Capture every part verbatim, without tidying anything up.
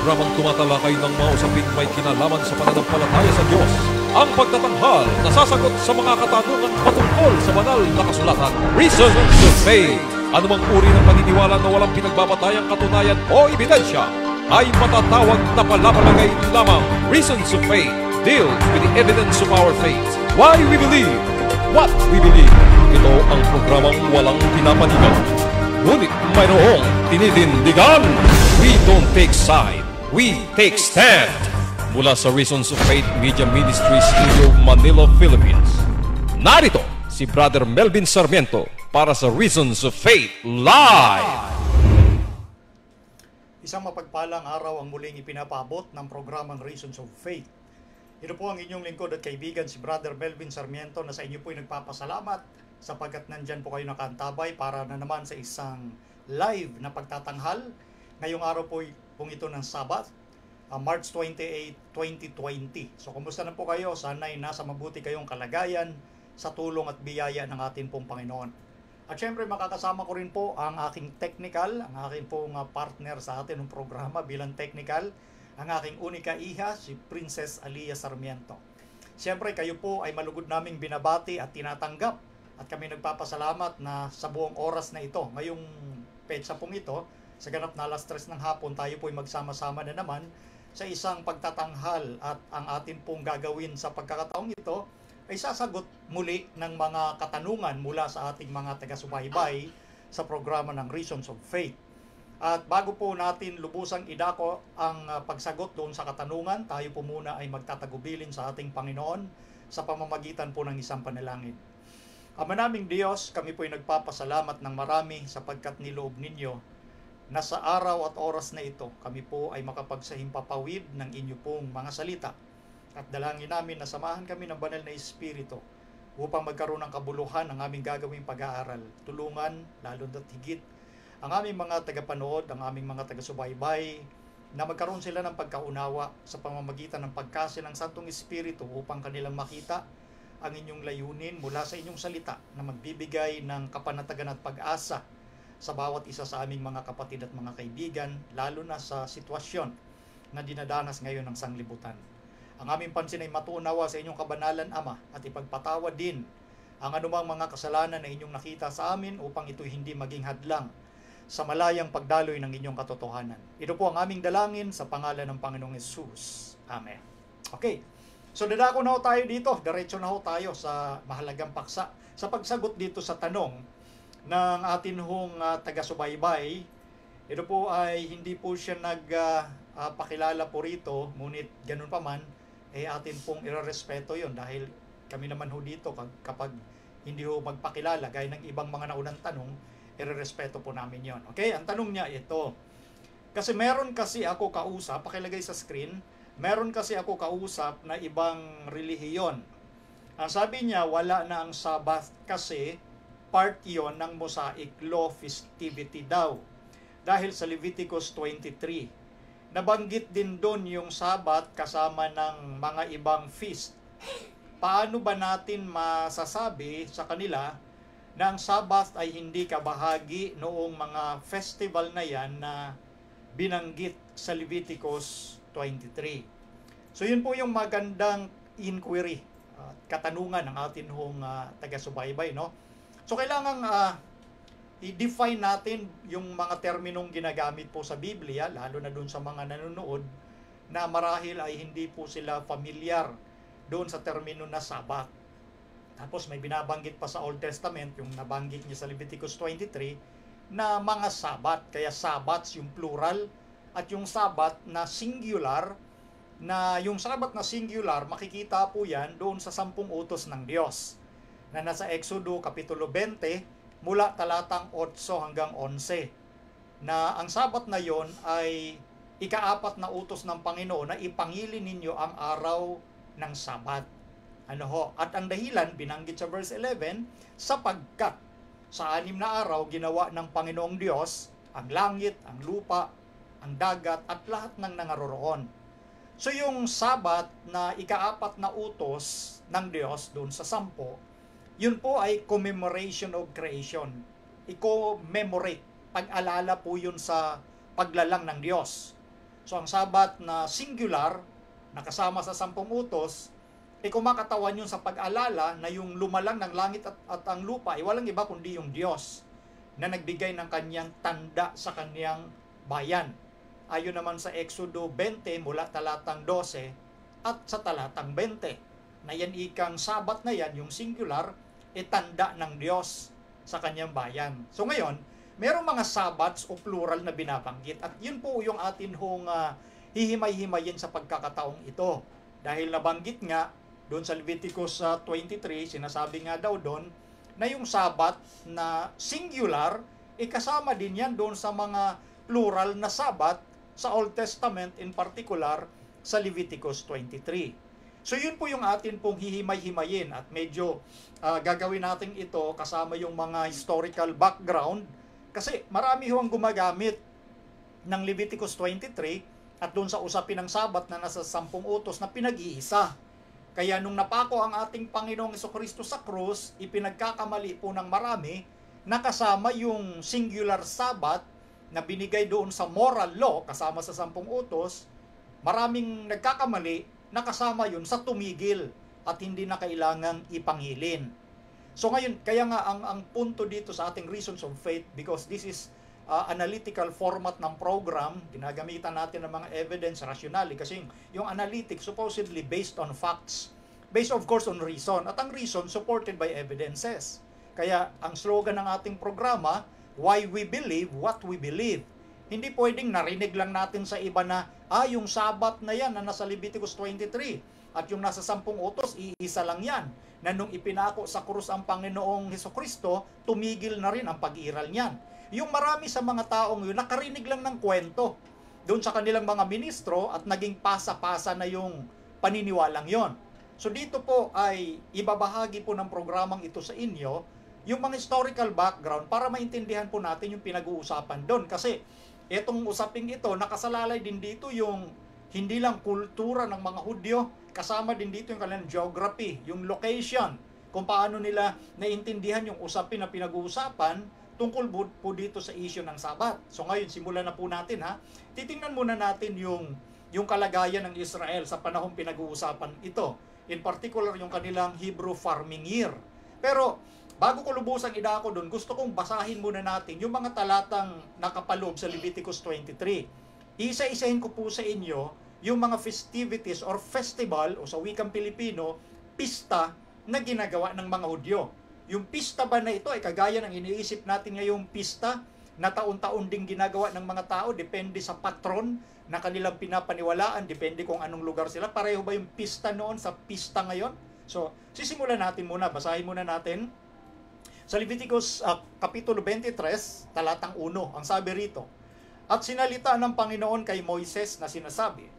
programang tumatalakay ng mga usaping may kinalaman sa pananampalataya sa Diyos. Ang pagtatanghal na sasagot sa mga katanungan patungkol sa banal na kasulatan. Reasons of Faith. Anumang uri ng paniniwala na walang pinagbabatayang katunayan o ebidensya ay matatawag na palapalagay lamang. Reasons of Faith deals with the evidence of our faith. Why we believe what we believe. Ito ang programang walang pinapanigan, ngunit mayroong tinitindigan. We don't take side, we take stand. Mula sa Reasons of Faith Media Ministries Studio, Manila, Philippines. Narito si Brother Melvin Sarmiento para sa Reasons of Faith Live. Isang mapagpalang araw ang muling ipinapabot ng programang Reasons of Faith. Ito po ang inyong lingkod at kaibigan si Brother Melvin Sarmiento na sa inyo po'y nagpapasalamat sapagkat nandyan po kayo nakaantabay para na naman sa isang live na pagtatanghal. Ngayong araw po pong ito ng Sabbath, uh, March twenty-eighth, twenty twenty. So kumusta na po kayo? Sana'y nasa mabuti kayong kalagayan sa tulong at biyaya ng ating pong Panginoon. At syempre makakasama ko rin po ang aking technical, ang aking pong uh, partner sa atin ng programa bilang technical, ang aking unika iha, si Princess Alia Sarmiento. Siyempre kayo po ay malugod naming binabati at tinatanggap at kami nagpapasalamat na sa buong oras na ito, ngayong petsa pong ito, sa ganap na alas tres ng hapon, tayo po ay magsama-sama na naman sa isang pagtatanghal at ang atin pong gagawin sa pagkakataong ito ay sasagot muli ng mga katanungan mula sa ating mga taga-subaybay sa programa ng Reasons of Faith. At bago po natin lubusang idako ang pagsagot doon sa katanungan, tayo po muna ay magtatagubilin sa ating Panginoon sa pamamagitan po ng isang panalangin. Ama naming Diyos, kami po ay nagpapasalamat ng marami sapagkat niloob ninyo na sa araw at oras na ito, kami po ay makapagsahimpapawid ng inyo pong mga salita. At dalangin namin na samahan kami ng banal na Espiritu upang magkaroon ng kabuluhan ang aming gagawing pag-aaral. Tulungan, lalo na't higit, ang aming mga tagapanood, ang aming mga taga-subaybay, na magkaroon sila ng pagkaunawa sa pamamagitan ng pagkasi ng Santong Espiritu upang kanilang makita ang inyong layunin mula sa inyong salita na magbibigay ng kapanatagan at pag-asa sa bawat isa sa aming mga kapatid at mga kaibigan, lalo na sa sitwasyon na dinadanas ngayon ng sanglibutan. Ang aming pansin ay matuunawa sa inyong kabanalan, Ama, at ipagpatawad din ang anumang mga kasalanan na inyong nakita sa amin upang ito hindi maging hadlang sa malayang pagdaloy ng inyong katotohanan. Ito po ang aming dalangin sa pangalan ng Panginoong Hesus. Amen. Okay, so dadako na ho tayo dito. Diretso na ho tayo sa mahalagang paksa. Sa pagsagot dito sa tanong ng atin hong uh, taga-subaybay, ito po ay hindi po siya nagpakilala uh, uh, po rito, ngunit ganun pa man, eh atin pong irerespeto yon dahil kami naman ho dito kapag hindi ho magpakilala, gaya ng ibang mga naunang tanong, irerespeto po namin yon. Okay, ang tanong niya ito, kasi meron kasi ako kausap, pakilagay sa screen, meron kasi ako kausap na ibang relihiyon. Ang sabi niya, wala na ang Sabbath kasi part yon ng Mosaic Law festivity daw. Dahil sa Leviticus twenty-three. Nabanggit din doon yung Sabbath kasama ng mga ibang feast. Paano ba natin masasabi sa kanila na ang Sabbath ay hindi kabahagi noong mga festival na yan na binanggit sa Leviticus twenty-three? So yun po yung magandang inquiry, uh, katanungan ng atin hong uh, taga-subaybay, no? So kailangan uh, i-define natin yung mga terminong ginagamit po sa Biblia, lalo na doon sa mga nanonood na marahil ay hindi po sila familiar doon sa termino na Sabbath. Tapos may binabanggit pa sa Old Testament, yung nabanggit niya sa Leviticus twenty-three, na mga Sabbath, kaya Sabbaths yung plural, at yung Sabbath na singular, na yung Sabbath na singular, makikita po yan doon sa sampung utos ng Diyos na nasa Exodo Kapitulo twenty mula talatang eight hanggang eleven, na ang Sabat na yon ay ikaapat na utos ng Panginoon na ipangili ninyo ang araw ng Sabat. Ano ho? At ang dahilan binanggit sa verse eleven, sapagkat sa anim na araw ginawa ng Panginoong Diyos ang langit, ang lupa, ang dagat at lahat ng nangaroroon. So yung Sabat na ikaapat na utos ng Diyos doon sa sampo, yun po ay commemoration of creation. I-commemorate. Pag-alala po yun sa paglalang ng Diyos. So ang Sabat na singular, nakasama sa sampung utos, e kumakatawan yun sa pag-alala na yung lumalang ng langit at, at ang lupa ay walang iba kundi yung Diyos na nagbigay ng kanyang tanda sa kanyang bayan. Ayon naman sa Exodo twenty mula talatang twelve at sa talatang twenty, na yan ikang Sabat na yan, yung singular, e tanda ng Diyos sa kanyang bayan. So ngayon, merong mga Sabbaths o plural na binabanggit at yun po yung atin hong uh, hihimay-himayin sa pagkakataong ito. Dahil nabanggit nga doon sa Leviticus uh, twenty-three, sinasabi nga daw doon na yung Sabbath na singular, ikasama din yan doon sa mga plural na Sabbath sa Old Testament, in particular sa Leviticus twenty-three. So yun po yung atin pong hihimay-himayin at medyo uh, gagawin natin ito kasama yung mga historical background kasi marami huwang gumagamit ng Leviticus twenty-three at doon sa usapin ng Sabat na nasa sampung utos na pinag-iisa. Kaya nung napako ang ating Panginoong Jesucristo sa krus, ipinagkakamali po ng marami na kasama yung singular Sabat na binigay doon sa moral law kasama sa sampung utos, maraming nagkakamali na kasama yun sa tumigil at hindi na kailangang ipangilin. So ngayon, kaya nga ang, ang punto dito sa ating Reasons of Faith, because this is uh, analytical format ng program, ginagamitan natin ng mga evidence rationally kasi yung analytics supposedly based on facts, based of course on reason, at ang reason supported by evidences. Kaya ang slogan ng ating programa, why we believe what we believe. Hindi pwedeng narinig lang natin sa iba na, ah, yung Sabat na yan na nasa Leviticus twenty-three at yung nasa sampung utos, iisa lang yan. Na nung ipinako sa krus ang Panginoong Hesukristo, tumigil na rin ang pag-iral niyan. Yung marami sa mga taong yun, nakarinig lang ng kwento doon sa kanilang mga ministro at naging pasa-pasa na yung paniniwalang yon. So dito po ay ibabahagi po ng programang ito sa inyo yung mga historical background para maintindihan po natin yung pinag-uusapan doon. Kasi itong usaping ito, nakasalalay din dito yung hindi lang kultura ng mga Hudyo, kasama din dito yung kanilang geography, yung location, kung paano nila naintindihan yung usapin na pinag-uusapan tungkol po dito sa issue ng Sabat. So ngayon, simulan na po natin ha. Titingnan muna natin yung, yung kalagayan ng Israel sa panahong pinag-uusapan ito. In particular, yung kanilang Hebrew farming year. Pero bago ko lubusang idako doon, gusto kong basahin muna natin yung mga talatang nakapaloob sa Leviticus twenty-three. Isa-isahin ko po sa inyo yung mga festivities or festival o sa wikang Pilipino, pista na ginagawa ng mga Hudyo. Yung pista ba na ito ay kagaya ng iniisip natin ngayong pista na taon-taon ding ginagawa ng mga tao, depende sa patron na kanilang pinapaniwalaan, depende kung anong lugar sila. Pareho ba yung pista noon sa pista ngayon? So, sisimulan natin muna, basahin muna natin sa Leviticus uh, Kapitulo twenty-three, talatang one, ang sabi rito, at sinalita ng Panginoon kay Moises na sinasabi,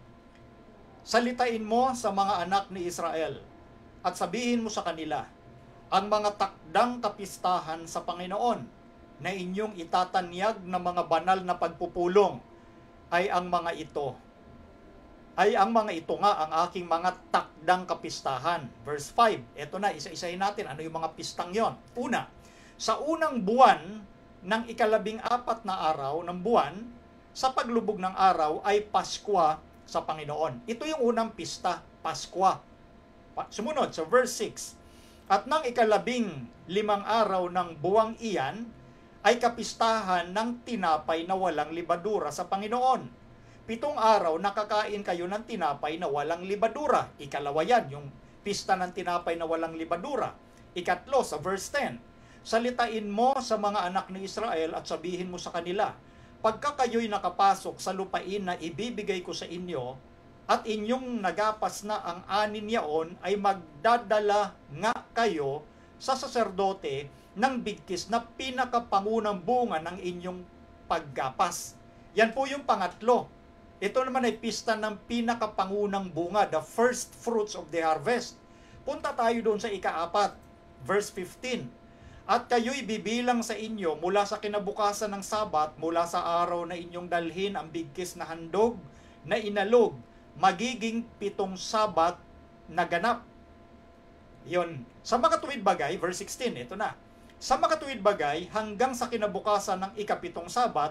salitain mo sa mga anak ni Israel at sabihin mo sa kanila, ang mga takdang kapistahan sa Panginoon na inyong itatanyag na mga banal na pagpupulong ay ang mga ito. Ay ang mga ito nga ang aking mga takdang kapistahan. Verse five, eto na, isa-isahin natin ano yung mga pistang yon. Una, sa unang buwan ng ikalabing apat na araw ng buwan, sa paglubog ng araw ay Paskwa sa Panginoon. Ito yung unang pista, Paskwa. Sumunod sa verse six, at nang ikalabing limang araw ng buwang iyan, ay kapistahan ng tinapay na walang libadura sa Panginoon. Pitong araw nakakain kayo ng tinapay na walang libadura. Ikalawa yan, yung pista ng tinapay na walang libadura. Ikatlo, sa verse ten, salitain mo sa mga anak ni Israel at sabihin mo sa kanila, pagka kayo'y nakapasok sa lupain na ibibigay ko sa inyo, at inyong nagapas na ang anin yaon, ay magdadala nga kayo sa saserdote ng bigkis na pinakapangunang bunga ng inyong paggapas. Yan po yung pangatlo. Ito naman ay pista ng pinakapangunang bunga, the first fruits of the harvest. Punta tayo doon sa ikaapat, verse fifteen. At kayo'y bibilang sa inyo mula sa kinabukasan ng Sabat, mula sa araw na inyong dalhin ang bigkis na handog na inalog, magiging pitong Sabat na ganap. Yon. Sa makatuwid bagay, verse sixteen, ito na. Sa makatuwid bagay, hanggang sa kinabukasan ng ikapitong Sabat,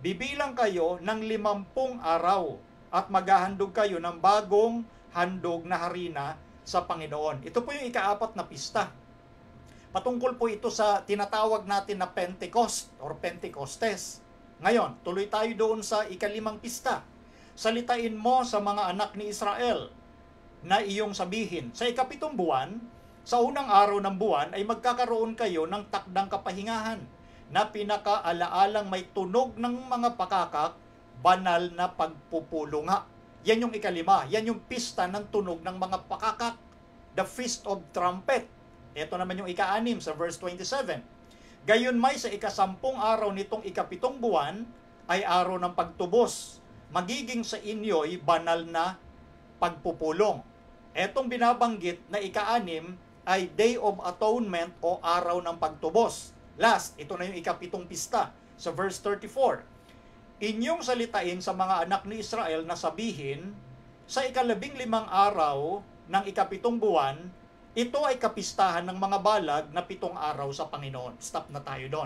bibilang kayo ng limampung araw at maghahandog kayo ng bagong handog na harina sa Panginoon. Ito po yung ikaapat na pista. Patungkol po ito sa tinatawag natin na Pentecost or Pentecostes. Ngayon, tuloy tayo doon sa ikalimang pista. Salitain mo sa mga anak ni Israel na iyong sabihin, sa ikapitong buwan, sa unang araw ng buwan ay magkakaroon kayo ng takdang kapahingahan na pinakaalaalang may tunog ng mga pakakak, banal na pagpupulunga. Yan yung ikalima. Yan yung pista ng tunog ng mga pakakak. The Feast of Trumpet. Ito naman yung ika-anim sa verse twenty-seven. Gayon may sa ikasampung araw nitong ikapitong buwan ay araw ng pagtubos. Magiging sa inyo'y banal na pagpupulong. Etong binabanggit na ika-anim ay Day of Atonement o araw ng pagtubos. Last, ito na yung ikapitong pista sa verse thirty-four. Inyong salitain sa mga anak ni Israel na sabihin, sa ikalabing limang araw ng ikapitong buwan, ito ay kapistahan ng mga balag na pitong araw sa Panginoon. Stop na tayo doon.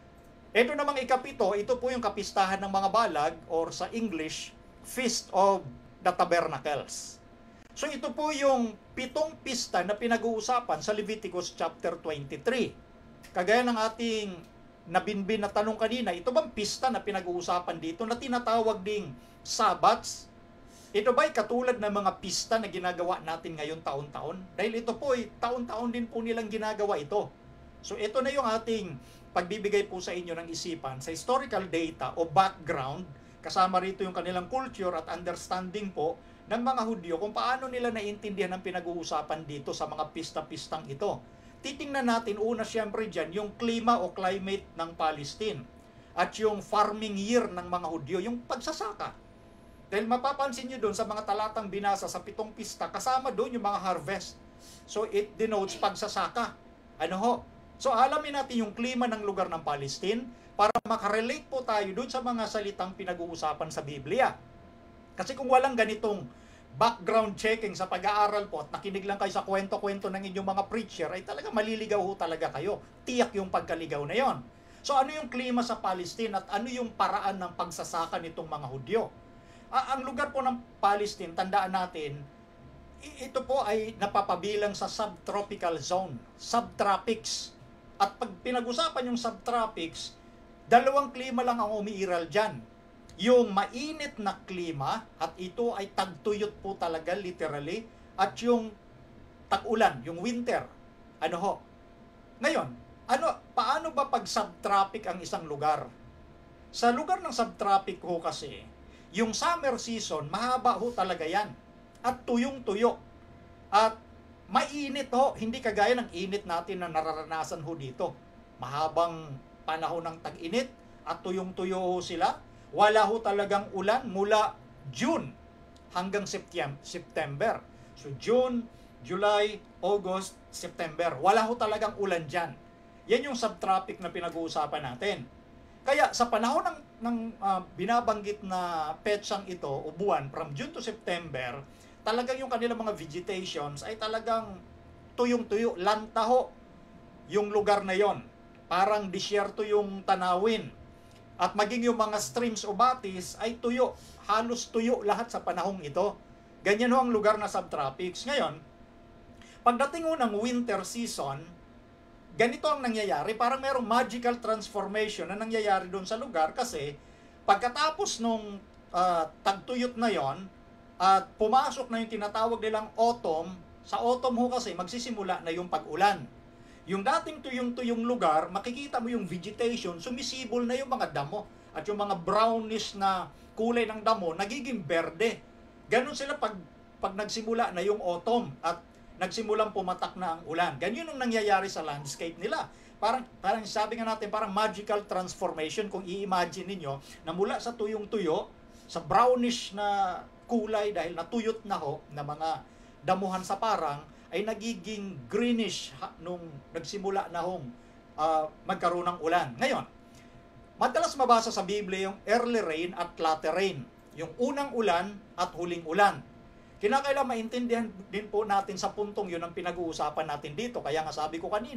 Ito namang ikapito, ito po yung kapistahan ng mga balag or sa English, Feast of the Tabernacles. So ito po yung pitong pista na pinag-uusapan sa Leviticus chapter twenty-three. Kagaya ng ating nabinbin na tanong kanina, ito bang pista na pinag-uusapan dito na tinatawag ding Sabbaths? Ito ba'y katulad ng mga pista na ginagawa natin ngayon taon-taon? Dahil ito po ay taon-taon din po nilang ginagawa ito. So ito na yung ating pagbibigay po sa inyo ng isipan sa historical data o background, kasama rito yung kanilang culture at understanding po ng mga Hudyo kung paano nila naiintindihan ang pinag-uusapan dito sa mga pista-pistang ito. Titingnan natin una siyempre dyan yung klima o climate ng Palestine at yung farming year ng mga Hudyo, yung pagsasaka. Dahil mapapansin nyo doon sa mga talatang binasa sa pitong pista, kasama doon yung mga harvest. So it denotes pagsasaka. Ano ho? So alamin natin yung klima ng lugar ng Palestine para makarelate po tayo doon sa mga salitang pinag-uusapan sa Biblia. Kasi kung walang ganitong background checking sa pag-aaral po at nakinig lang kayo sa kwento-kwento ng inyong mga preacher, ay talaga maliligaw ho talaga kayo. Tiyak yung pagkaligaw na yon. So ano yung klima sa Palestine at ano yung paraan ng pagsasaka nitong mga Hudyo? Ah, ang lugar po ng Palestine, tandaan natin, ito po ay napapabilang sa subtropical zone, subtropics. At pag pinag-usapan yung subtropics, dalawang klima lang ang umiiral dyan. Yung mainit na klima, at ito ay tagtuyot po talaga literally, at yung tag-ulan, yung winter. Ano ho? Ngayon, ano, paano ba pag subtropic ang isang lugar? Sa lugar ng subtropic ho kasi, yung summer season, mahaba ho talaga yan. At tuyong-tuyo. At mainit ho, hindi kagaya ng init natin na nararanasan ho dito. Mahabang panahon ng tag-init at tuyong-tuyo ho sila. Wala ho talagang ulan mula June hanggang September. So June, July, August, September. Wala ho talagang ulan dyan. Yan yung subtropic na pinag-uusapan natin. Kaya sa panahon ng, ng uh, binabanggit na petsang ito o buwan from June to September, talagang yung kanilang mga vegetations ay talagang tuyong-tuyo, lantaho yung lugar na yon. Parang disyerto yung tanawin. At maging yung mga streams o batis ay tuyo, halos tuyo lahat sa panahong ito. Ganyan ho ang lugar na subtropics. Ngayon, pagdating ho ng winter season, ganito ang nangyayari, parang merong magical transformation na nangyayari doon sa lugar kasi pagkatapos nung uh, tagtuyot na yon at pumasok na yung tinatawag nilang autumn, sa autumn ho kasi magsisimula na yung pag-ulan. Yung dating tuyong-tuyong lugar, makikita mo yung vegetation, sumisibol na yung mga damo. At yung mga brownish na kulay ng damo, nagiging berde. Ganon sila pag, pag nagsimula na yung autumn at nagsimulang pumatak na ang ulan. Ganyan yung nangyayari sa landscape nila. Parang, parang sabi nga natin, parang magical transformation kung i-imagine ninyo na mula sa tuyong-tuyo, sa brownish na kulay dahil natuyot na ho na mga damuhan sa parang, ay nagiging greenish ha, nung nagsimula na hong uh, magkaroon ng ulan. Ngayon, madalas mabasa sa Biblia yung early rain at latter rain. Yung unang ulan at huling ulan. Kinakailangan maintindihan din po natin sa puntong yun ang pinag-uusapan natin dito. Kaya nga sabi ko kanina,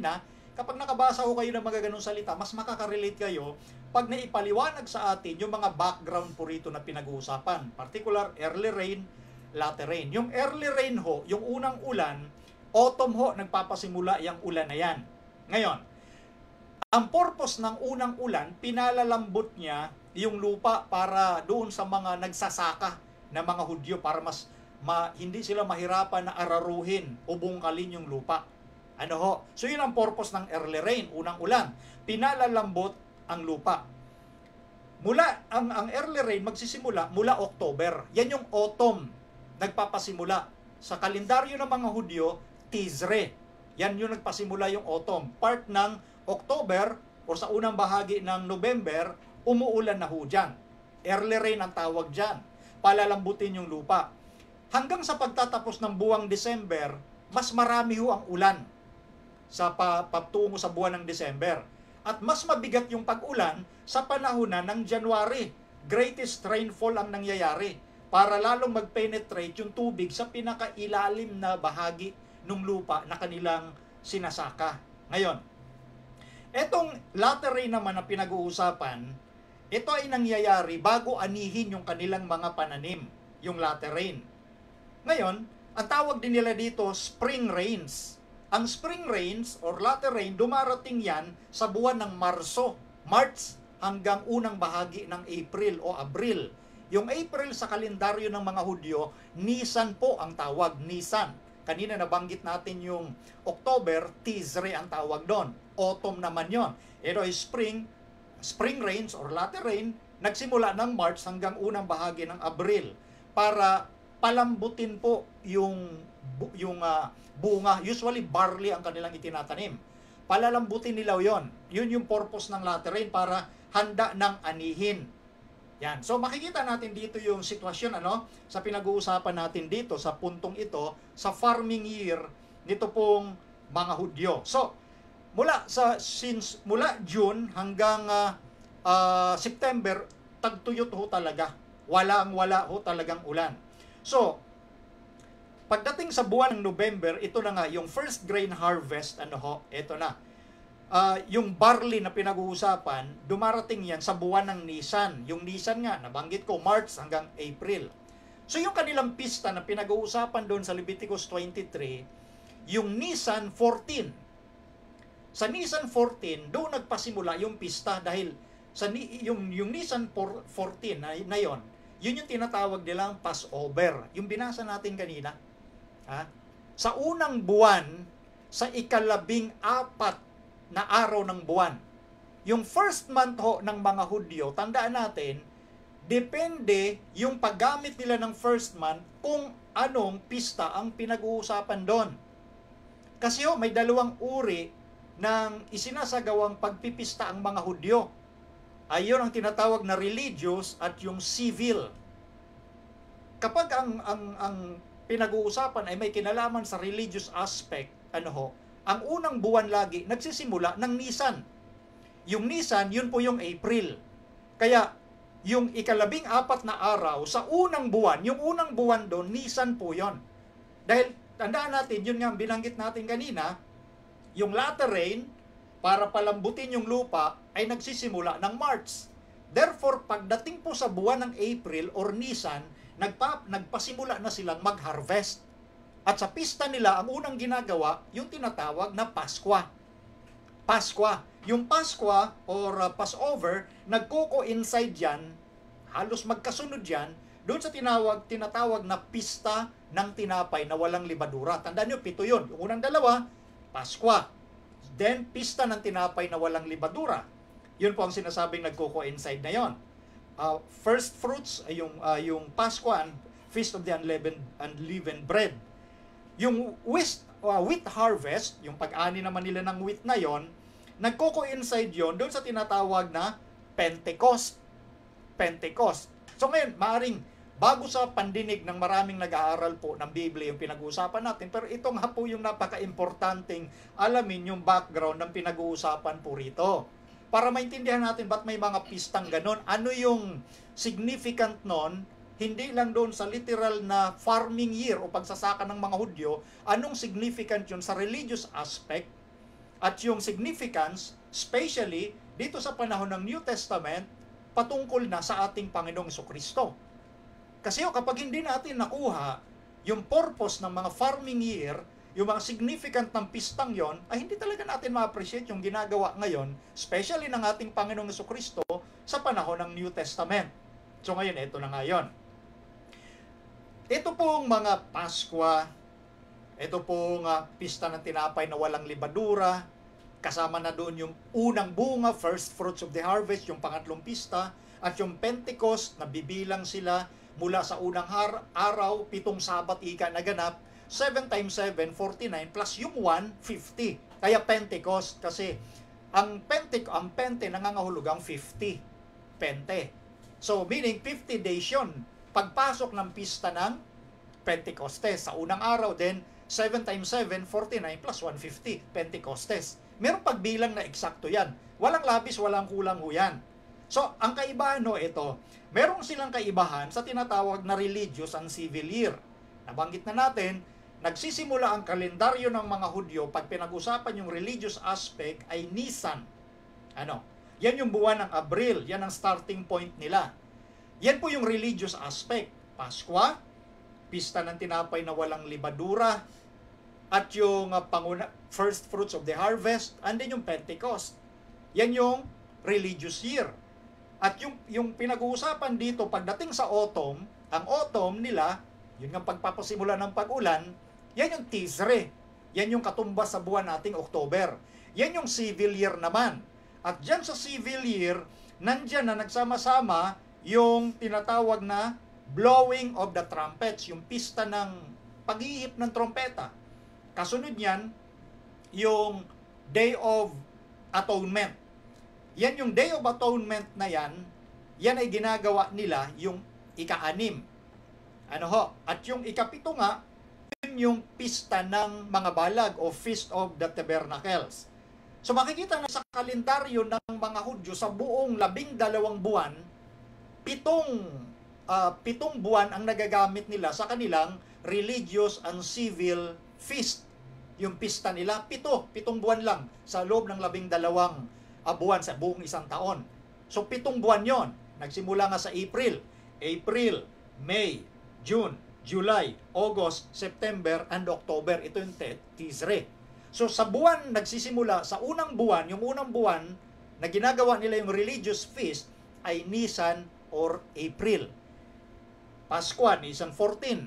kapag nakabasa ko kayo ng mga ganong salita, mas makaka-relate kayo pag naipaliwanag sa atin yung mga background po rito na pinag-uusapan. Particular, early rain, latter rain. Yung early rain ho, yung unang ulan, autumn ho, nagpapasimula yung ulan na yan. Ngayon, ang purpose ng unang ulan, pinalalambot niya yung lupa para doon sa mga nagsasaka na mga Hudyo para mas ma, hindi sila mahirapan na araruhin o bungkalin yung lupa. Ano ho? So yun ang purpose ng early rain, unang ulan. Pinalalambot ang lupa. Mula, ang, ang early rain magsisimula mula October. Yan yung autumn. Nagpapasimula. Sa kalendaryo ng mga Hudyo, Tizre. Yan yung nagpasimula yung autumn. Part ng October o sa unang bahagi ng November, umuulan na ho dyan. Early rain ang tawag dyan. Palalambutin yung lupa. Hanggang sa pagtatapos ng buwang December, mas marami ho ang ulan sa patungo sa buwan ng December. At mas mabigat yung pag-ulan sa panahon na ng January. Greatest rainfall ang nangyayari para lalong mag-penetrate yung tubig sa pinakailalim na bahagi ng lupa na kanilang sinasaka. Ngayon, etong latter rain naman na pinag-uusapan, ito ay nangyayari bago anihin yung kanilang mga pananim, yung latter rain. Ngayon, ang tawag din nila dito, spring rains. Ang spring rains or latter rain, dumarating yan sa buwan ng Marso, March hanggang unang bahagi ng April o Abril. Yung April sa kalendaryo ng mga Hudyo, Nisan po ang tawag, Nisan. Kanina nabanggit natin yung October, Tizre ang tawag doon. Autumn naman yon. Ito ay spring, spring rains or latter rain, nagsimula ng March hanggang unang bahagi ng Abril para palambutin po yung yung uh, bunga. Usually barley ang kanilang itinatanim. Palalambutin nila yon. Yun yung purpose ng latter rain para handa ng anihin. Yan. So makikita natin dito yung sitwasyon ano sa pinag-uusapan natin dito sa puntong ito sa farming year nito pong mga Hudyo. So mula sa since mula June hanggang uh, uh, September, tagtuyot ho talaga. Walang wala ho talagang ulan. So pagdating sa buwan ng November, ito na nga yung first grain harvest, ano ho, ito na. Uh, yung barley na pinag-uusapan, dumarating yan sa buwan ng Nisan. Yung Nisan nga, nabanggit ko, March hanggang April. So yung kanilang pista na pinag-uusapan doon sa Leviticus twenty-three, yung Nisan fourteen. Sa Nisan fourteen, doon nagpasimula yung pista dahil sa yung, yung Nisan fourteen na, na yon, yun yung tinatawag nilang Passover. Yung binasa natin kanina. Ha? Sa unang buwan, sa ikalabing apat na araw ng buwan. Yung first month ho ng mga Hudyo, tandaan natin, depende yung paggamit nila ng first month kung anong pista ang pinag-uusapan doon. Kasi ho, may dalawang uri ng isinasagawang pagpipista ang mga Hudyo. Ayun ang tinatawag na religious at yung civil. Kapag ang ang ang pinag-uusapan ay may kinalaman sa religious aspect, ano ho, ang unang buwan lagi nagsisimula ng Nisan. Yung Nisan, yun po yung April. Kaya, yung ikalabing apat na araw sa unang buwan, yung unang buwan doon, Nisan po yon. Dahil, tandaan natin, yun nga binanggit natin kanina, yung latter rain, para palambutin yung lupa, ay nagsisimula ng March. Therefore, pagdating po sa buwan ng April or Nisan, nagpa, nagpasimula na silang mag-harvest. At sa pista nila, ang unang ginagawa, yung tinatawag na Paskwa. Paskwa. Yung Paskwa or uh, Passover, nagko-coincide yan, halos magkasunod yan, doon sa tinawag, tinatawag na pista ng tinapay na walang libadura. Tandaan nyo, pito yun. Yung unang dalawa, Paskwa. Then, pista ng tinapay na walang libadura. Yun po ang sinasabing nagko-coincide na yon. Uh, first fruits, ay yung, uh, yung Paskwa, Feast of the Unleavened, Unleavened Bread. Yung wheat, uh, wheat harvest, yung pag-ani naman nila ng wheat na yon, nagko-coincide yon doon sa tinatawag na Pentecost. Pentecost. So ngayon, maaring bago sa pandinig ng maraming nag-aaral po ng Biblia yung pinag-uusapan natin, pero ito nga po yung napaka-importanting alamin yung background ng pinag-uusapan po rito. Para maintindihan natin ba't may mga pistang ganon, ano yung significant nun, hindi lang doon sa literal na farming year o pagsasaka ng mga Hudyo, anong significant yun sa religious aspect at yung significance, especially dito sa panahon ng New Testament, patungkol na sa ating Panginoong Jesucristo. Kasi oh, kapag hindi natin nakuha yung purpose ng mga farming year, yung mga significant ng pistang yon, ay hindi talaga natin ma-appreciate yung ginagawa ngayon, especially ng ating Panginoong Jesucristo sa panahon ng New Testament. So ngayon, ito na ngayon. Ito pong mga Paskwa, ito pong uh, pista ng tinapay na walang libadura, kasama na doon yung unang bunga, first fruits of the harvest, yung pangatlong pista, at yung Pentecost, na bibilang sila mula sa unang har- araw, pitong Sabat ika naganap, seven times seven, forty-nine, plus yung one, fifty. Kaya Pentecost, kasi ang Pente, ang Pente nangangahulugang fifty. Pente. So, meaning fifty days yun. Pagpasok ng pista ng Pentecostes. Sa unang araw din, seven times seven, forty-nine, plus one hundred fifty. Pentecostes. Merong pagbilang na eksakto yan. Walang labis, walang kulang ho yan. So, ang kaibahan no, ito, merong silang kaibahan sa tinatawag na religious and civil year. Nabanggit na natin, nagsisimula ang kalendaryo ng mga Hudyo pag pinag-usapan yung religious aspect ay Nisan. Ano? Yan yung buwan ng Abril. Yan ang starting point nila. Yan po yung religious aspect. Paskwa, pista ng tinapay na walang libadura, at yung uh, panguna, first fruits of the harvest, and then yung Pentecost. Yan yung religious year. At yung, yung pinag-uusapan dito, pagdating sa autumn, ang autumn nila, yun ang pagpapasimula ng pag-ulan, yan yung Tisre. Yan yung katumbas sa buwan nating October. Yan yung civil year naman. At dyan sa civil year, nandyan na nagsama-sama yung tinatawag na blowing of the trumpets, yung pista ng paghihip ng trompeta. Kasunod yan, yung Day of Atonement. Yan yung Day of Atonement na yan, yan ay ginagawa nila yung ika-anim. Ano ho? At yung ikapito nga, yun yung pista ng mga balag o Feast of the Tabernacles. So makikita na sa kalendaryo ng mga Hudyo sa buong labing dalawang buwan, pitong, uh, pitong buwan ang nagagamit nila sa kanilang religious and civil feast. Yung pista nila, pito, pitong buwan lang sa loob ng labing dalawang uh, buwan sa buong isang taon. So pitong buwan yon. Nagsimula nga sa April, April, May, June, July, August, September, and October. Ito yung Tisre. So sa buwan, nagsisimula, sa unang buwan, yung unang buwan na ginagawa nila yung religious feast ay Nisan or April. Paskwa, Nisan fourteen.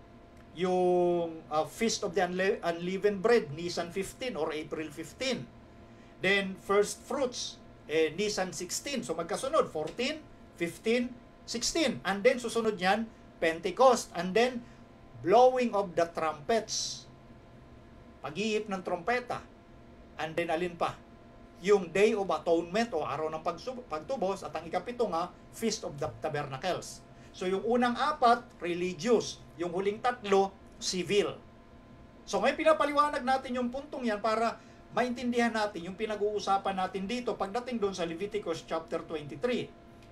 Yung uh, Feast of the Unle- Unleavened Bread, Nisan fifteen or April fifteen. Then, First Fruits, eh, Nisan sixteen. So magkasunod, fourteen, fifteen, sixteen. And then, susunod yan, Pentecost. And then, blowing of the trumpets. Paghihip ng trompeta. And then, alin pa? Yung Day of Atonement o Araw ng Pagtubos. At ang ikapito nga, Feast of the Tabernacles. So, yung unang apat, religious. Yung huling tatlo, civil. So, ngayon pinapaliwanag natin yung puntong yan para maintindihan natin yung pinag-uusapan natin dito pagdating doon sa Leviticus chapter twenty-three.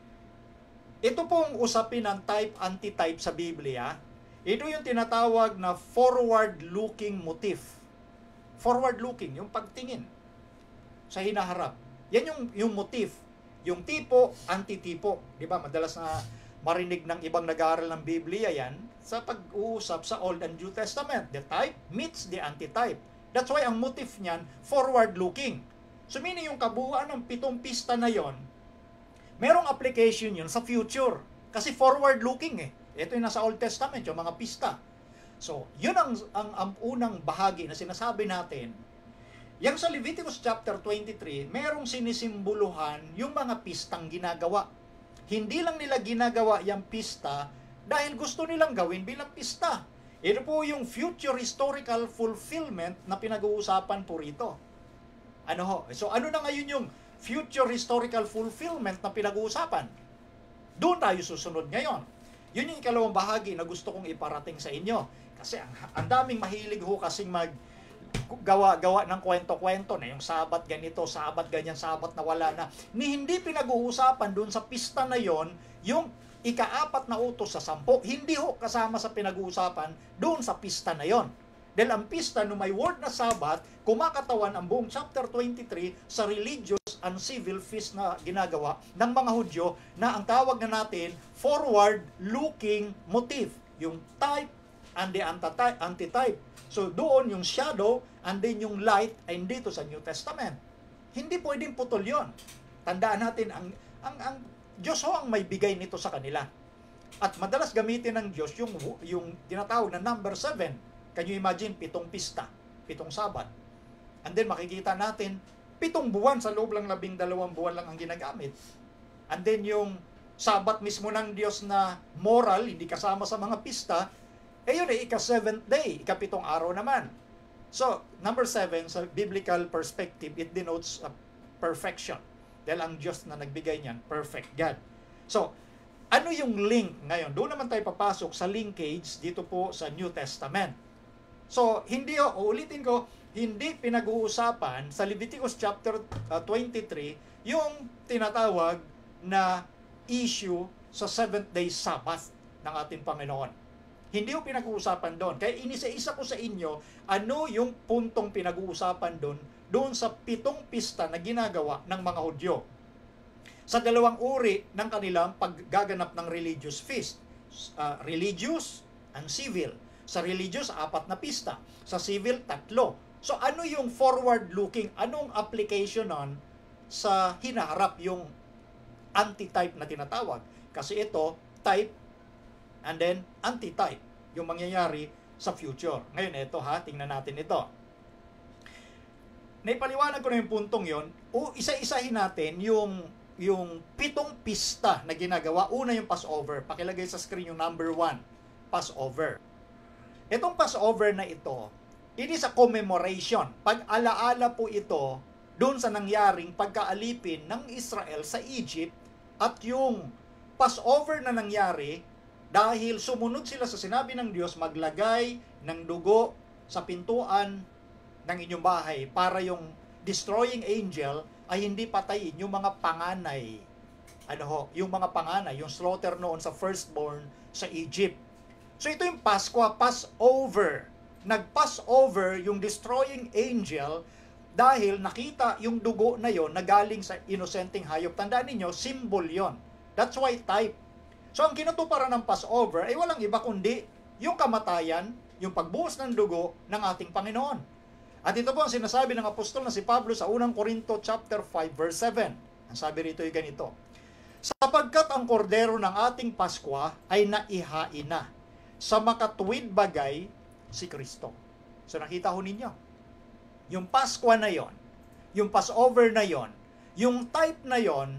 Ito pong usapin ng type, anti-type sa Biblia. Ito yung tinatawag na forward-looking motif. Forward-looking, yung pagtingin sa hinaharap. Yan yung, yung motif. Yung tipo, anti-tipo. Di ba? Madalas na marinig ng ibang nag-aaral ng Biblia yan sa pag-uusap sa Old and New Testament. The type meets the anti-type. That's why ang motif niyan, forward-looking. So meaning yung kabuuan ng pitong pista na yon, merong application yun sa future. Kasi forward-looking eh. Ito yung nasa Old Testament, yung mga pista. So, yun ang, ang, ang unang bahagi na sinasabi natin. Yang sa Leviticus chapter twenty-three, merong sinisimbuluhan yung mga pistang ginagawa. Hindi lang nila ginagawa yung pista dahil gusto nilang gawin bilang pista. Ito po yung future historical fulfillment na pinag-uusapan po rito. Ano ho? So ano na ngayon yung future historical fulfillment na pinag-uusapan? Doon tayo susunod ngayon. Yun yung ikalawang bahagi na gusto kong iparating sa inyo. Kasi ang, ang daming mahilig ho kasing mag gawa-gawa ng kwento-kwento na yung Sabat ganito, Sabat ganyan, Sabat na wala na. Ni hindi pinag-uusapan doon sa pista na yon yung ikaapat na utos sa sampo. Hindi ho kasama sa pinag-uusapan doon sa pista na yon. Dahil ang pista, no may word na Sabbath, kumakatawan ang buong chapter twenty-three sa religious and civil feast na ginagawa ng mga Hudyo na ang tawag na natin forward-looking motif. Yung type and the antitype. So doon yung shadow and then yung light ay dito sa New Testament. Hindi pwedeng putol yun. Tandaan natin, ang, ang, ang Diyos ho ang may bigay nito sa kanila. At madalas gamitin ng Diyos yung, yung tinatawag na number seven. Can you imagine, pitong pista, pitong Sabat. And then makikita natin, pitong buwan sa loob lang labing dalawang buwan lang ang ginagamit. And then yung Sabat mismo ng Diyos na moral, hindi kasama sa mga pista, eh yun eh, ika-seventh day, ika-pitong araw naman. So, number seven, sa biblical perspective, it denotes uh, perfection. Dahil ang Diyos na nagbigay niyan, perfect God. So, ano yung link ngayon? Doon naman tayo papasok sa linkage dito po sa New Testament. So, hindi o, ulitin ko, hindi pinag-uusapan sa Leviticus chapter uh, twenty-three yung tinatawag na issue sa seventh day Sabbath ng ating Panginoon. Hindi ko pinag-uusapan doon. Kaya inisa-isa ko sa inyo, ano yung puntong pinag-uusapan doon, doon sa pitong pista na ginagawa ng mga Hudyo. Sa dalawang uri ng kanilang paggaganap ng religious feast. Uh, religious and civil. Sa religious, apat na pista. Sa civil, tatlo. So ano yung forward-looking? Anong application nun sa hinaharap yung antitype na tinatawag? Kasi ito, type and then antitype. Yung mangyayari sa future. Ngayon, ito ha, tingnan natin ito. Naipaliwanag ko na yung puntong yon. O isa-isahin natin yung, yung pitong pista na ginagawa. Una yung Passover. Pakilagay sa screen yung number one. Passover. Itong Passover na ito, it is a commemoration. Pag-alaala po ito doon sa nangyaring pagkaalipin ng Israel sa Egypt at yung Passover na nangyari dahil sumunod sila sa sinabi ng Diyos maglagay ng dugo sa pintuan ng inyong bahay para yung destroying angel ay hindi patayin yung mga panganay. Ano ho, yung mga panganay, yung slaughter noon sa firstborn sa Egypt. So ito yung Pasko, Passover. Nag-Passover yung destroying angel dahil nakita yung dugo na yon na galing sa inosenteng hayop. Tandaan ninyo, symbol yon. That's why type. So ang kinutuparan ng Passover ay walang iba kundi yung kamatayan, yung pagbuhos ng dugo ng ating Panginoon. At ito po ang sinasabi ng apostol na si Pablo sa unang Korinto chapter five verse seven. Ang sabi rito ay ganito. Sapagkat ang kordero ng ating Pasko ay naihain na sa makatuwid bagay si Kristo. So nakita ho ninyo, yung Pasko na yon, yung Passover na yon, yung type na yon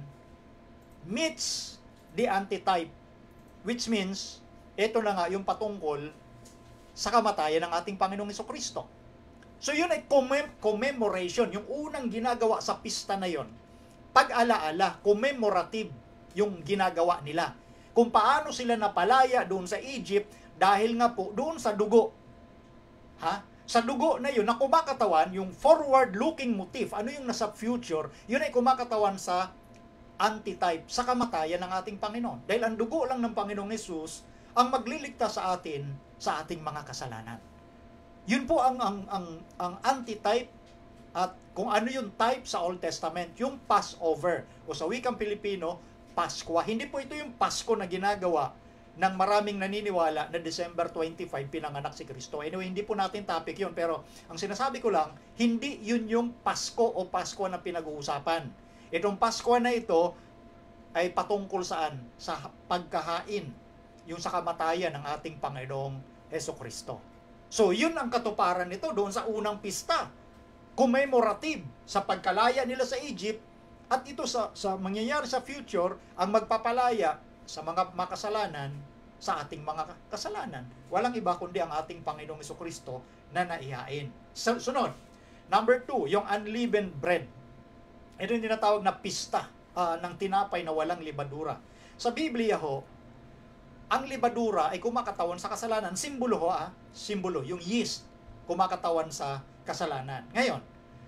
meets the antitype, which means, ito na nga yung patungkol sa kamatayan ng ating Panginoong Jesucristo. So yun ay commem- commemoration, yung unang ginagawa sa pista na yon. Pag-alaala, commemorative yung ginagawa nila. Kung paano sila napalaya doon sa Egypt dahil nga po doon sa dugo. Ha? Sa dugo na yun, na kumakatawan, yung forward-looking motif, ano yung nasa future, yun ay kumakatawan sa antitype, sa kamatayan ng ating Panginoon. Dahil ang dugo lang ng Panginoong Hesus ang magliligtas sa atin sa ating mga kasalanan. Yun po ang, ang, ang, ang antitype at kung ano yung type sa Old Testament, yung Passover. O sa wikang Pilipino, Pasko. Hindi po ito yung Pasko na ginagawa ng maraming naniniwala na December twenty-fifth pinanganak si Kristo. Anyway, hindi po natin topic yun. Pero ang sinasabi ko lang, hindi yun yung Pasko o Pasko na pinag-uusapan. Itong Pasko na ito ay patungkol saan? Sa pagkahain, yung sa kamatayan ng ating Panginoong Jesucristo. So, yun ang katuparan nito doon sa unang pista. Commemorative sa pagkalaya nila sa Egypt at ito sa, sa mangyayari sa future ang magpapalaya sa mga makasalanan sa ating mga kasalanan. Walang iba kundi ang ating Panginoong Jesucristo na naihain. Sunod, number two, yung unleavened bread. Ito yung tinatawag na pista uh, ng tinapay na walang libadura. Sa Biblia ho, ang libadura ay kumakatawan sa kasalanan. Simbolo ho, ah, simbolo, yung yeast, kumakatawan sa kasalanan. Ngayon,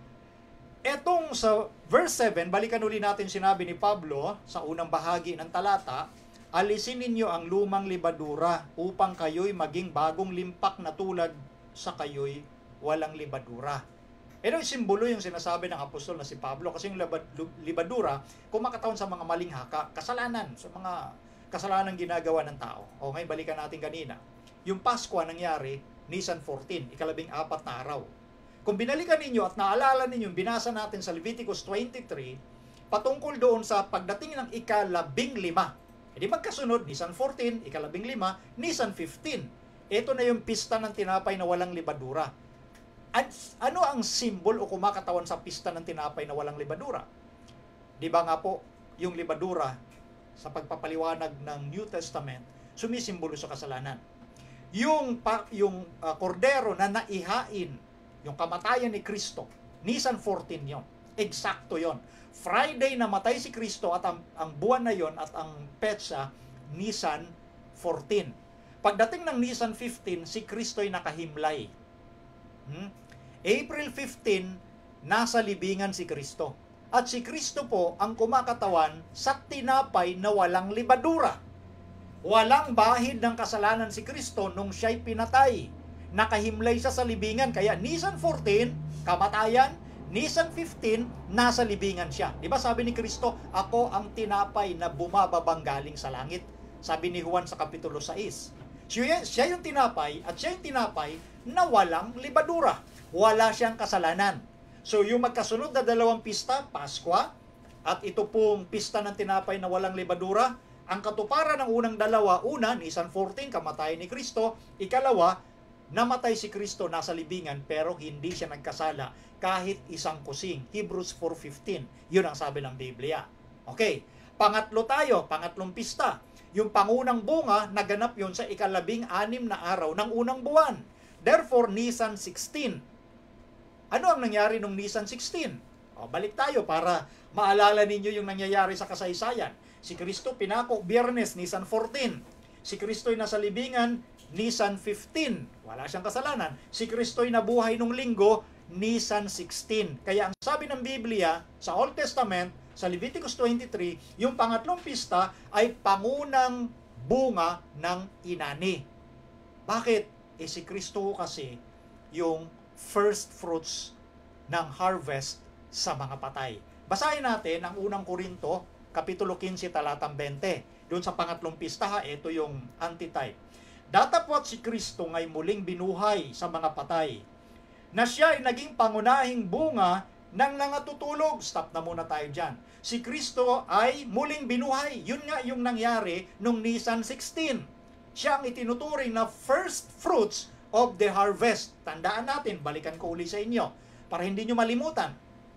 etong sa verse seven, balikan uli natin sinabi ni Pablo sa unang bahagi ng talata, alisin ninyo ang lumang libadura upang kayo'y maging bagong limpak na tulad sa kayo'y walang libadura. Ito yung simbolo yung sinasabi ng apostol na si Pablo, kasi yung libadura, kumakatawan sa mga maling haka, kasalanan, sa mga kasalanan ginagawa ng tao. O ngayon, balikan natin kanina. Yung Pasko nangyari, Nisan fourteen, ikalabing apat na araw. Kung binalikan ninyo at naalala ninyo, binasa natin sa Leviticus twenty-three, patungkol doon sa pagdating ng ikalabing lima. E di magkasunod, Nisan fourteen, ikalabing lima, Nisan fifteen. Ito na yung pista ng tinapay na walang libadura. At ano ang simbol o kumakatawan sa pista ng tinapay na walang libadura? Di ba nga po, yung libadura sa pagpapaliwanag ng New Testament, sumisimbolo sa kasalanan. Yung, pa, yung uh, kordero na naihain, yung kamatayan ni Kristo, Nisan fourteen yon. Eksakto yon. Friday namatay si Kristo at ang, ang buwan na yon at ang petsa, Nisan fourteen. Pagdating ng Nisan fifteen, si Kristo'y nakahimlay. Hmm? April fifteen, nasa libingan si Kristo. At si Kristo po ang kumakatawan sa tinapay na walang libadura. Walang bahid ng kasalanan si Kristo nung siya'y pinatay. Nakahimlay siya sa libingan. Kaya Nisan fourteen, kamatayan. Nisan fifteen, nasa libingan siya. Di ba sabi ni Kristo, ako ang tinapay na bumababang galing sa langit. Sabi ni Juan sa Kapitulo six. Siya, siya yung tinapay at siya yung tinapay na walang libadura. Wala siyang kasalanan. So yung magkasunod na dalawang pista, Pasko, at ito pong pista ng tinapay na walang libadura, ang katuparan ng unang dalawa, una, Nisan fourteen, kamatayan ni Kristo. Ikalawa, namatay si Kristo, nasa libingan, pero hindi siya nagkasala kahit isang kusing. Hebrews four fifteen, yun ang sabi ng Biblia. Okay, pangatlo tayo, pangatlong pista. Yung pangunang bunga, naganap yon sa ikalabing anim na araw ng unang buwan. Therefore, Nisan sixteen. Ano ang nangyari nung Nisan sixteen? O, balik tayo para maalala ninyo yung nangyayari sa kasaysayan. Si Kristo pinako, Biyernes, Nisan fourteen. Si Kristo'y nasa libingan, Nisan fifteen. Wala siyang kasalanan. Si Kristo'y nabuhay nung linggo, Nisan sixteen. Kaya ang sabi ng Biblia sa Old Testament, sa Leviticus twenty-three, yung pangatlong pista ay pangunang bunga ng inani. Bakit? Eh si Kristo kasi yung first fruits ng harvest sa mga patay. Basahin natin ang unang Korinto, Kapitulo fifteen, talatang twenty. Doon sa pangatlong pista, ha, ito yung antitype. Datapwat si Kristo ngay muling binuhay sa mga patay, na siya ay naging pangunahing bunga ng nangatutulog. Stop na muna tayo dyan. Si Kristo ay muling binuhay. Yun nga yung nangyari nung Nisan sixteen. Siya ang itinuturing na first fruits of the harvest. Tandaan natin, balikan ko uli sa inyo para hindi nyo malimutan.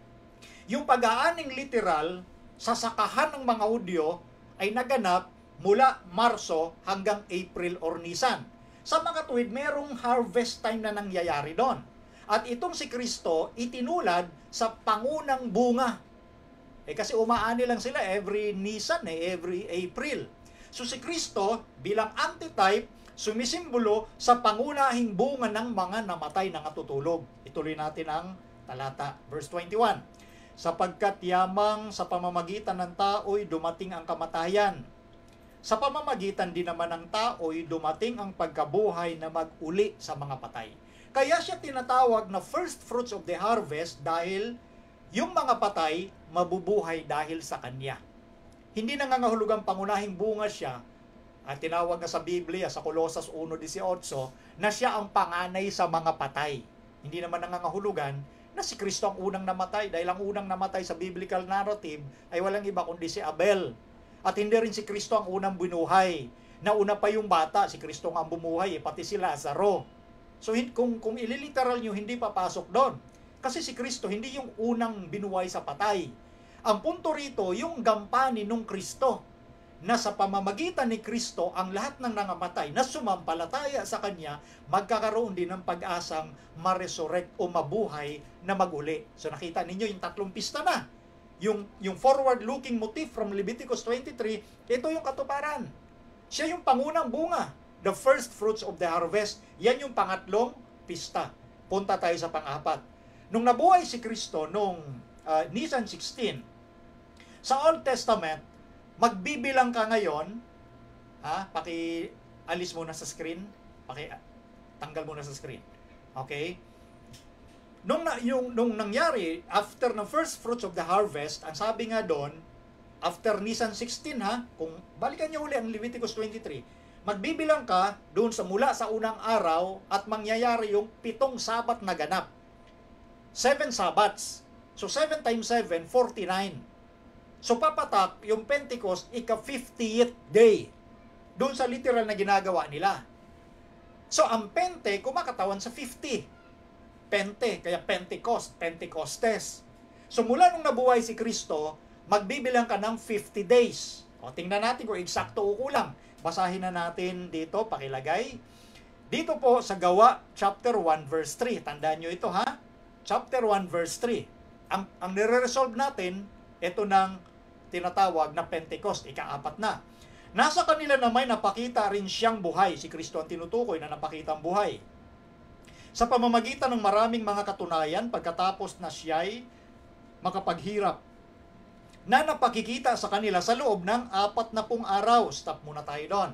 Yung pag-aaning literal sa sakahan ng mga Hudyo ay naganap mula Marso hanggang April or Nisan. Sa mga tuwid, merong harvest time na nangyayari doon. At itong si Kristo itinulad sa pangunang bunga. Eh kasi umaani lang sila every Nisan, eh, every April. So si Kristo bilang antitype, sumisimbolo sa pangunahing bunga ng mga namatay na natutulog. Ituloy natin ang talata, verse twenty-one. Sapagkat yamang sa pamamagitan ng tao'y dumating ang kamatayan, sa pamamagitan din naman ng tao'y dumating ang pagkabuhay na mag-uli sa mga patay. Kaya siya tinatawag na first fruits of the harvest dahil yung mga patay mabubuhay dahil sa kanya. Hindi nangangahulugang pangunahing bunga siya, at tinawag na sa Biblia sa Colosas one eighteen na siya ang panganay sa mga patay. Hindi naman nangangahulugan na si Kristo ang unang namatay, dahil ang unang namatay sa biblical narrative ay walang iba kundi si Abel. At hindi rin si Kristo ang unang binuhay. Nauna pa yung bata, si Kristo ang bumuhay, eh, pati si Lazaro. So kung, kung ililiteral nyo, hindi papasok doon. Kasi si Kristo hindi yung unang binuhay sa patay. Ang punto rito, yung gampanin ng Kristo, na sa pamamagitan ni Kristo, ang lahat ng nangamatay na sumampalataya sa Kanya, magkakaroon din ng pag-asang ma-resurrect o mabuhay na maguli. So nakita ninyo yung tatlong pista na. Yung, yung forward-looking motif from Leviticus twenty-three, ito yung katuparan. Siya yung pangunang bunga, the first fruits of the harvest. Yan yung pangatlong pista. Punta tayo sa pang-apat. Nung nabuhay si Kristo nung uh, Nisan sixteen, sa Old Testament, magbibilang ka ngayon, ha, paki-alis muna sa screen, paki tanggal muna sa screen. Okay? Nung, na, yung, nung nangyari, after ng first fruits of the harvest, ang sabi nga doon, after Nisan sixteen ha, kung balikan nyo uli ang Leviticus twenty-three, magbibilang ka doon sa mula sa unang araw at mangyayari yung pitong sabat na ganap. Seven Sabbaths. So seven times seven, forty-nine. So papatak yung Pentecost ika-fiftieth day. Doon sa literal na ginagawa nila. So ang Pente, kumakatawan sa fifty. Pente, kaya Pentecost, Pentecostes. So mula nung nabuhay si Kristo, magbibilang ka ng fifty days. O tingnan natin kung eksakto o kulang. Basahin na natin dito, pakilagay. Dito po sa Gawa, chapter one, verse three. Tandaan nyo ito ha. Chapter one, verse three. Ang, ang nire-resolve natin, ito ng tinatawag na Pentecost, ika-apat na. Nasa kanila naman napakita rin siyang buhay. Si Kristo ang tinutukoy na napakita ang buhay. Sa pamamagitan ng maraming mga katunayan, pagkatapos na siya'y makapaghirap, na napakikita sa kanila sa loob ng apat na pung araw. Stop muna tayo doon.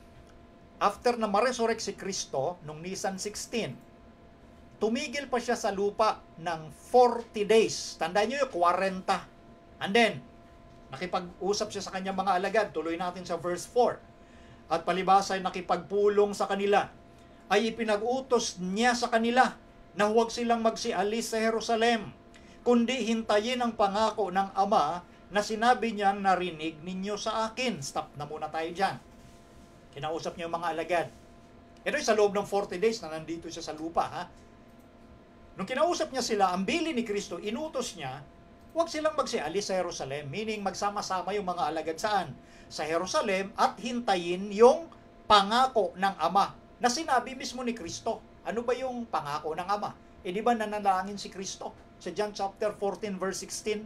After na ma-resurrect si Kristo, nung Nisan sixteen, tumigil pa siya sa lupa ng forty days. Tandaan nyo yung forty. And then, nakipag-usap siya sa kanyang mga alagad. Tuloy natin sa verse four. At palibasa ay nakipagpulong sa kanila, ay ipinag-utos niya sa kanila na huwag silang magsialis sa Jerusalem, kundi hintayin ang pangako ng Ama na sinabi niyang narinig ninyo sa akin. Stop na muna tayo dyan. Kinausap niya yung mga alagad. Ito ay sa loob ng forty days na nandito siya sa lupa. Ha? Nung kinausap niya sila, ang bili ni Kristo, inutos niya, huwag silang magsialis sa Jerusalem. Meaning, magsama-sama yung mga alagad saan? Sa Jerusalem at hintayin yung pangako ng Ama na sinabi mismo ni Kristo. Ano ba yung pangako ng Ama? E di ba nanalangin si Kristo? Sa John chapter fourteen verse sixteen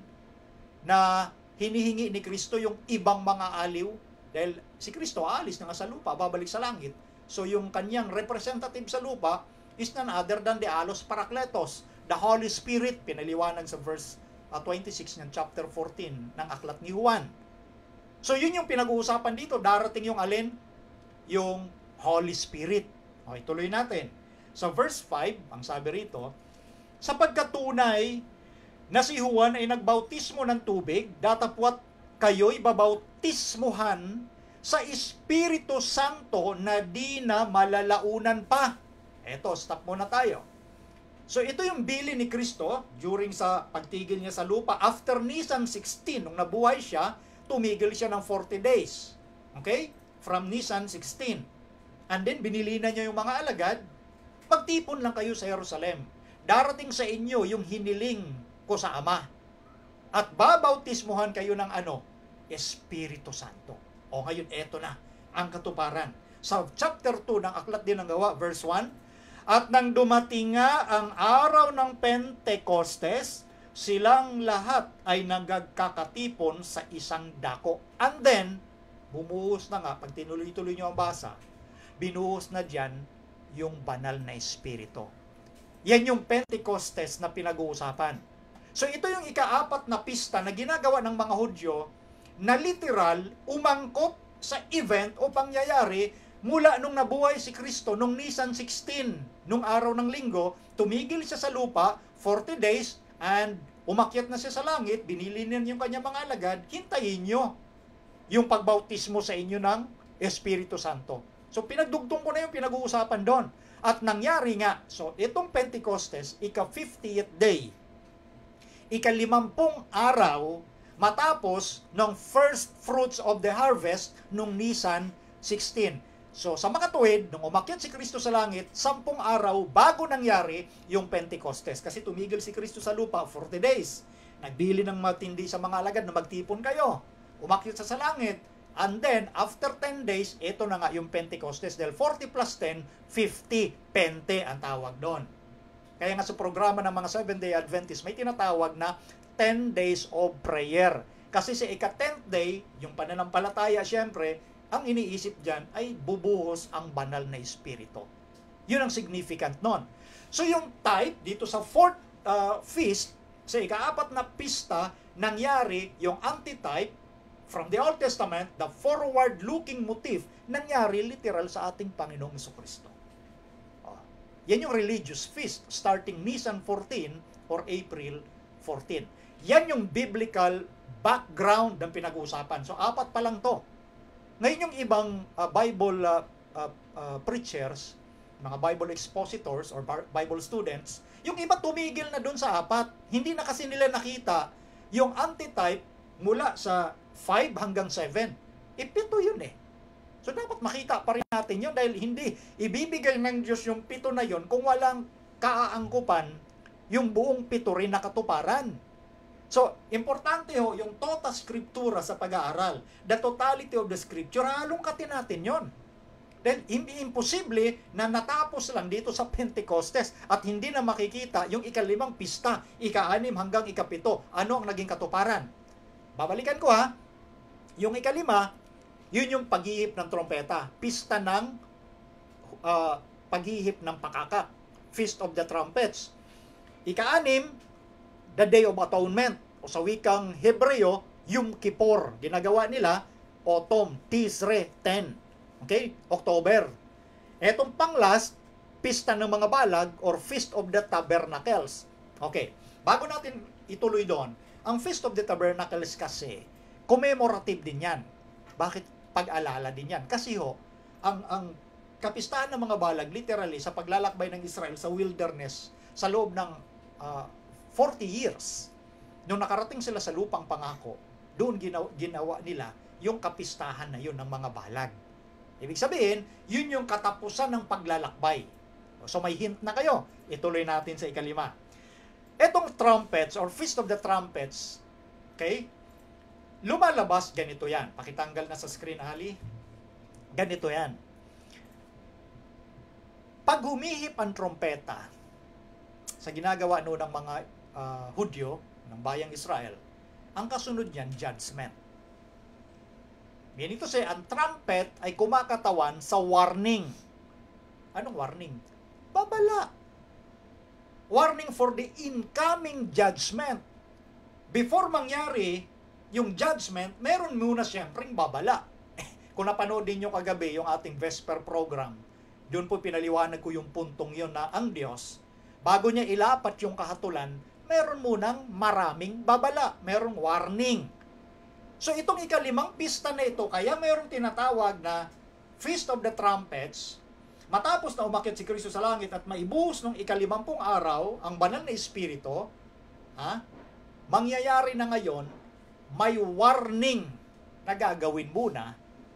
na hinihingi ni Kristo yung ibang mga aliw dahil si Kristo aalis na nga sa lupa, babalik sa langit. So yung kanyang representative sa lupa is none other than the Allos Parakletos, the Holy Spirit, pinaliwanag sa verse uh, twenty-six ng chapter fourteen ng aklat ni Juan. So yun yung pinag-uusapan dito, darating yung alin? Yung Holy Spirit. Okay, tuloy natin. Sa verse five, ang sabi rito, sapagkat tunay na si Juan ay nagbautismo ng tubig, datapwat kayo'y babautismuhan sa Espiritu Santo na di na malalaunan pa. Eto, stop muna tayo. So ito yung bili ni Kristo during sa pagtigil niya sa lupa. After Nisan sixteen, nung nabuhay siya, tumigil siya ng forty days. Okay? From Nisan sixteen. And then binili na niya yung mga alagad, magtipon lang kayo sa Jerusalem. Darating sa inyo yung hiniling ko sa Ama. At babautismuhan kayo ng ano? Espiritu Santo. O ngayon, eto na ang katuparan. Sa chapter two ng Aklat din ng Gawa, verse one, at nang dumating nga ang araw ng Pentecostes, silang lahat ay nagkakatipon sa isang dako. And then, bumuhos na nga, pag tinuloy-tuloy nyo ang basa, binuhos na dyan yung banal na Espiritu. Yan yung Pentecostes na pinag-uusapan. So ito yung ikaapat na pista na ginagawa ng mga Hudyo na literal umangkop sa event o pangyayari mula nung nabuhay si Kristo nung Nisan sixteen, nung araw ng linggo, tumigil siya sa lupa forty days and umakyat na siya sa langit, binili niya yung kanyang mga alagad, hintayin nyo yung pagbautismo sa inyo ng Espiritu Santo. So pinagdugtong ko na yung pinag-uusapan doon. At nangyari nga, so itong Pentecostes, ika-fiftieth day, ika-limampung araw, matapos ng first fruits of the harvest nung Nisan sixteen. So sa makatuwid, nung umakyat si Kristo sa langit, sampung araw bago nangyari yung Pentecostes. Kasi tumigil si Kristo sa lupa, forty days. Nagbili ng matindi sa mga alagad na magtipon kayo. Umakyat sa sa langit. And then, after ten days, ito na nga yung Pentecostes. Dahil forty plus ten, fifty. Pente ang tawag doon. Kaya nga sa programa ng mga Seventh-day Adventists, may tinatawag na ten days of prayer. Kasi sa ika-tenth day, yung pananampalataya, syempre, ang iniisip dyan ay bubuhos ang banal na Espiritu. Yun ang significant nun. So yung type, dito sa fourth uh, feast, sa ika-apat na pista, nangyari yung antitype from the Old Testament, the forward-looking motif, nangyari literal sa ating Panginoong Jesucristo. Oh. Yan yung religious feast starting Nisan fourteen or April fourteen. Yan yung biblical background ng pinag-uusapan. So, apat pa lang to. Ngayon yung ibang uh, Bible uh, uh, uh, preachers, mga Bible expositors or Bible students, yung iba tumigil na dun sa apat. Hindi na kasi nila nakita yung antitype mula sa five hanggang seven. Ipito yun eh. So dapat makita pa rin natin yun dahil hindi ibibigay ng Diyos yung pito na yun kung walang kaaangkupan yung buong pito rin na katuparan. So, importante ho, yung tota scriptura sa pag-aaral, the totality of the scripture, halongkatin natin yon. Dahil hindi imposible na natapos lang dito sa Pentecostes at hindi na makikita yung ikalimang pista, ika-anim hanggang ikapito. Ano ang naging katuparan? Babalikan ko ha, yung ikalima, yun yung paghihip ng trompeta. Pista ng uh, paghihip ng pakaka. Feast of the Trumpets. Ika-anim, the Day of Atonement. O sa wikang Hebreo, Yom Kippur. Ginagawa nila, Autumn, Tisre, ten. Okay? October. Etong pang-last, Pista ng mga Balag or Feast of the Tabernacles. Okay. Bago natin ituloy doon, ang Feast of the Tabernacles kasi, commemorative din yan. Bakit? Pag-alala din yan. Kasi ho, ang, ang kapistahan ng mga balag, literally, sa paglalakbay ng Israel sa wilderness, sa loob ng uh, forty years, nung nakarating sila sa lupang pangako, doon ginawa, ginawa nila yung kapistahan na yun ng mga balag. Ibig sabihin, yun yung katapusan ng paglalakbay. So may hint na kayo. Ituloy natin sa ikalima. Etong trumpets or Feast of the Trumpets, okay, lumalabas, ganito yan. Pakitanggal na sa screen, Ali. Ganito yan. Pag humihip ang trompeta sa ginagawa noon ng mga uh, Hudyo, ng bayang Israel, ang kasunod niyan, judgment. Meaning to say, ang trumpet ay kumakatawan sa warning. Anong warning? Babala. Warning for the incoming judgment. Before mangyari yung judgment, meron muna siyempreng babala. Kung napanood din nyo kagabi yung ating Vesper program, doon po pinaliwanag ko yung puntong yon na ang Diyos, bago niya ilapat yung kahatulan, meron munang maraming babala, merong warning. So itong ikalimang pista na ito, kaya merong tinatawag na Feast of the Trumpets, matapos na umakyat si Kristo sa langit at maibuhos ng ikalimampung araw, ang banal na espiritu, ha, mangyayari na ngayon, may warning na gagawin muna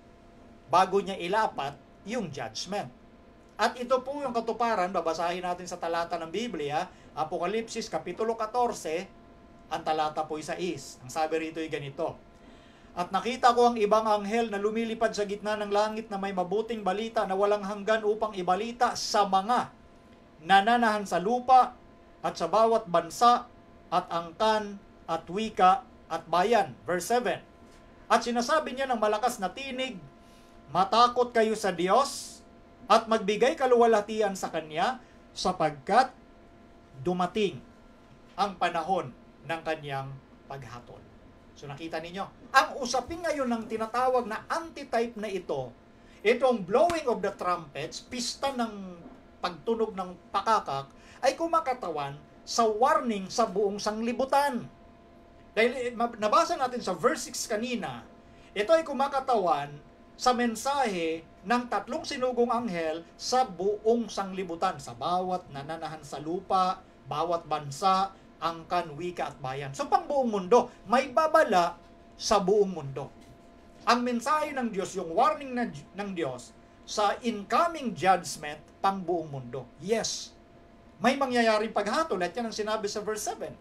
bago niya ilapat yung judgment. At ito po yung katuparan, babasahin natin sa talata ng Biblia, Apokalipsis Kapitulo fourteen, ang talata po sais. Ang sabi rito ay ganito, at nakita ko ang ibang anghel na lumilipad sa gitna ng langit na may mabuting balita na walang hanggan upang ibalita sa mga nananahan sa lupa at sa bawat bansa at angkan at wika at bayan. Verse seven. At sinasabi niya ng malakas na tinig, matakot kayo sa Diyos at magbigay kaluwalhatian sa Kanya sapagkat dumating ang panahon ng Kanyang paghatol. So nakita ninyo, ang usapin ngayon ng tinatawag na antitype na ito, itong blowing of the trumpets, pista ng pagtunog ng pakakak, ay kumakatawan sa warning sa buong sanglibutan. Dahil nabasa natin sa verse six kanina, ito ay kumakatawan sa mensahe ng tatlong sinugong anghel sa buong sanglibutan, sa bawat nananahan sa lupa, bawat bansa, angkan, wika at bayan. So pang buong mundo, may babala sa buong mundo. Ang mensahe ng Diyos, yung warning na, ng Diyos sa incoming judgment pang buong mundo. Yes, may mangyayaring paghatol at yan ang sinabi sa verse seven.